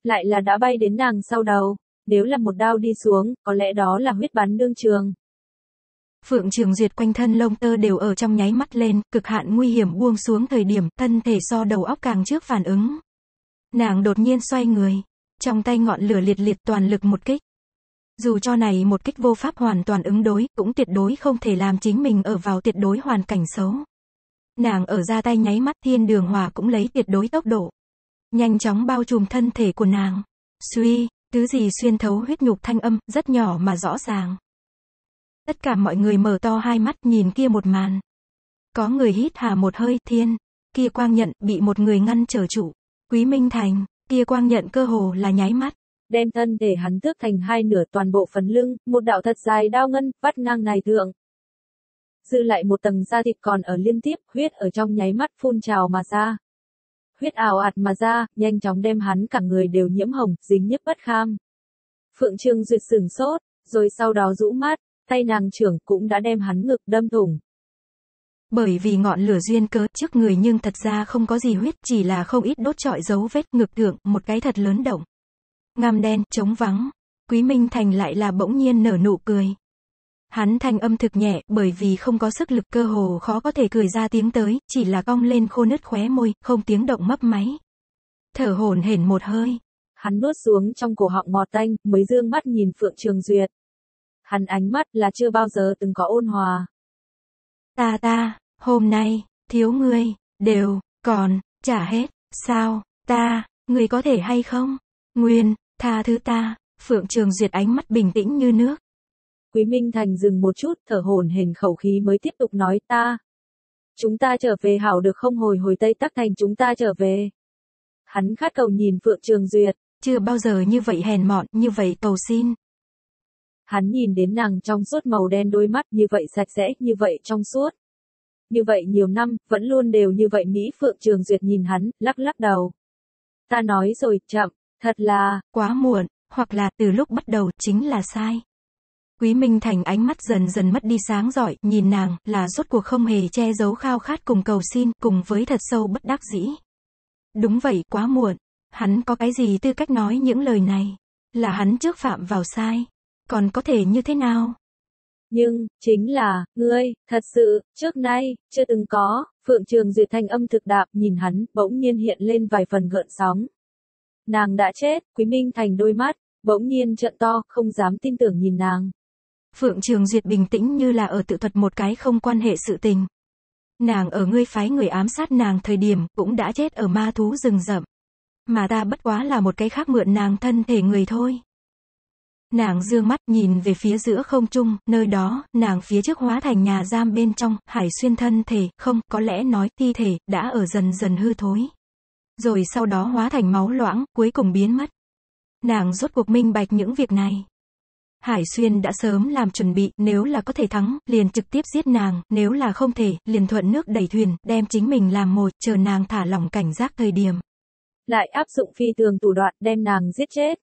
A: lại là đã bay đến nàng sau đầu. Nếu là một đao đi xuống, có lẽ đó là huyết bắn đương trường.
B: Phượng Trường Duyệt quanh thân lông tơ đều ở trong nháy mắt lên, cực hạn nguy hiểm buông xuống thời điểm, thân thể so đầu óc càng trước phản ứng. Nàng đột nhiên xoay người, trong tay ngọn lửa liệt liệt toàn lực một kích. Dù cho này một kích vô pháp hoàn toàn ứng đối, cũng tuyệt đối không thể làm chính mình ở vào tuyệt đối hoàn cảnh xấu. Nàng ở ra tay nháy mắt, thiên đường hỏa cũng lấy tuyệt đối tốc độ nhanh chóng bao trùm thân thể của nàng. Suy, thứ gì xuyên thấu huyết nhục thanh âm, rất nhỏ mà rõ ràng. Tất cả mọi người mở to hai mắt nhìn kia một màn. Có người hít hà một hơi, thiên, kia quang nhận bị một người ngăn trở trụ. Quý Minh Thành, kia quang nhận cơ hồ là nháy mắt
A: đem thân thể hắn tước thành hai nửa, toàn bộ phần lưng, một đạo thật dài đao ngân, vắt ngang này thượng. Dư lại một tầng da thịt còn ở liên tiếp, huyết ở trong nháy mắt phun trào mà ra. Huyết ào ạt mà ra, nhanh chóng đem hắn cả người đều nhiễm hồng, dính nhức bất kham. Phượng Trường Duyệt sửng sốt, rồi sau đó rũ mắt, tay nàng trưởng cũng đã đem hắn ngực đâm thủng.
B: Bởi vì ngọn lửa duyên cớ, trước người nhưng thật ra không có gì huyết, chỉ là không ít đốt trọi dấu vết, ngực thượng, một cái thật lớn động. Ngăm đen, trống vắng. Quý Minh Thành lại là bỗng nhiên nở nụ cười. Hắn thanh âm thực nhẹ, bởi vì không có sức lực cơ hồ khó có thể cười ra tiếng tới, chỉ là cong lên khô nứt khóe môi, không tiếng động mấp máy. Thở hổn hển một hơi.
A: Hắn nuốt xuống trong cổ họng ngọt tanh, mới dương mắt nhìn Phượng Trường Duyệt. Hắn ánh mắt là chưa bao giờ từng có ôn hòa.
B: Ta, hôm nay, thiếu ngươi, đều, còn, trả hết, sao, ngươi có thể hay không? Nguyên, tha thứ ta. Phượng Trường Duyệt ánh mắt bình tĩnh như nước.
A: Quý Minh Thành dừng một chút, thở hổn hển khẩu khí mới tiếp tục nói, chúng ta trở về hảo được không, hồi Tây Tắc Thành chúng ta trở về. Hắn khát cầu nhìn Phượng Trường Duyệt.
B: Chưa bao giờ như vậy hèn mọn, như vậy cầu xin.
A: Hắn nhìn đến nàng trong suốt màu đen đôi mắt, như vậy sạch sẽ, như vậy trong suốt. Như vậy nhiều năm, vẫn luôn đều như vậy Mỹ. Phượng Trường Duyệt nhìn hắn, lắc lắc đầu. Ta nói rồi, chậm, thật là,
B: quá muộn, hoặc là, từ lúc bắt đầu, chính là sai. Quý Minh Thành ánh mắt dần dần mất đi sáng rọi, nhìn nàng, là rốt cuộc không hề che giấu khao khát cùng cầu xin, cùng với thật sâu bất đắc dĩ. Đúng vậy, quá muộn. Hắn có cái gì tư cách nói những lời này? Là hắn trước phạm vào sai. Còn có thể như thế nào?
A: Nhưng, chính là, ngươi, thật sự, trước nay, chưa từng có. Phượng Trường Duyệt thanh âm thực đạm, nhìn hắn, bỗng nhiên hiện lên vài phần gợn sóng. Nàng đã chết. Quý Minh Thành đôi mắt bỗng nhiên trợn to, không dám tin tưởng nhìn nàng.
B: Phượng Trường Duyệt bình tĩnh như là ở tự thuật một cái không quan hệ sự tình. Nàng ở ngươi phái người ám sát nàng thời điểm, cũng đã chết ở ma thú rừng rậm. Mà ta bất quá là một cái khác mượn nàng thân thể người thôi. Nàng dương mắt nhìn về phía giữa không trung, nơi đó, nàng phía trước hóa thành nhà giam bên trong, Hải Xuyên thân thể, không, có lẽ nói, thi thể, đã ở dần dần hư thối. Rồi sau đó hóa thành máu loãng, cuối cùng biến mất. Nàng rốt cuộc minh bạch những việc này. Hải Xuyên đã sớm làm chuẩn bị, nếu là có thể thắng, liền trực tiếp giết nàng, nếu là không thể, liền thuận nước đẩy thuyền, đem chính mình làm mồi, chờ nàng thả lỏng cảnh giác thời điểm.
A: Lại áp dụng phi thường thủ đoạn, đem nàng giết chết.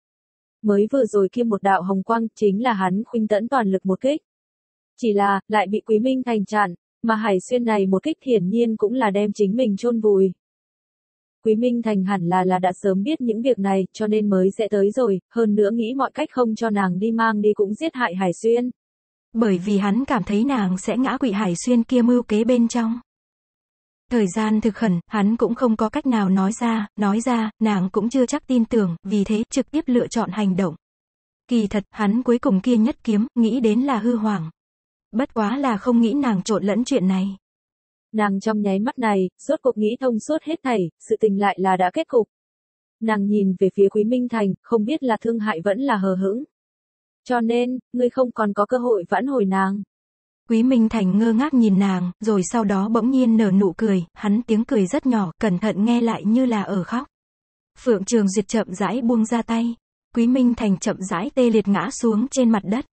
A: Mới vừa rồi kia một đạo hồng quang, chính là hắn khuynh tẫn toàn lực một kích. Chỉ là, lại bị Quý Minh Thành chặn, mà Hải Xuyên này một kích hiển nhiên cũng là đem chính mình chôn vùi. Quý Minh Thành hẳn là đã sớm biết những việc này, cho nên mới sẽ tới rồi, hơn nữa nghĩ mọi cách không cho nàng đi mang đi cũng giết hại Hải Xuyên.
B: Bởi vì hắn cảm thấy nàng sẽ ngã quỵ Hải Xuyên kia mưu kế bên trong. Thời gian thực khẩn, hắn cũng không có cách nào nói ra, nàng cũng chưa chắc tin tưởng, vì thế trực tiếp lựa chọn hành động. Kỳ thật, hắn cuối cùng kia nhất kiếm, nghĩ đến là hư hoàng. Bất quá là không nghĩ nàng trộn lẫn chuyện này.
A: Nàng trong nháy mắt này, rốt cuộc nghĩ thông suốt hết thảy, sự tình lại là đã kết cục. Nàng nhìn về phía Quý Minh Thành, không biết là thương hại vẫn là hờ hững. Cho nên, ngươi không còn có cơ hội vãn hồi nàng.
B: Quý Minh Thành ngơ ngác nhìn nàng, rồi sau đó bỗng nhiên nở nụ cười, hắn tiếng cười rất nhỏ, cẩn thận nghe lại như là ở khóc. Phượng Trường Duyệt chậm rãi buông ra tay. Quý Minh Thành chậm rãi tê liệt ngã xuống trên mặt đất.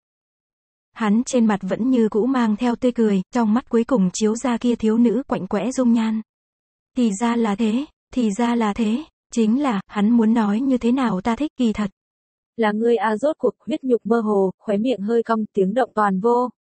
B: Hắn trên mặt vẫn như cũ mang theo tươi cười, trong mắt cuối cùng chiếu ra kia thiếu nữ quạnh quẽ dung nhan. Thì ra là thế, chính là, hắn muốn nói như thế nào ta thích, kỳ thật.
A: Là ngươi rốt cuộc, huyết nhục mơ hồ, khóe miệng hơi cong, tiếng động toàn vô.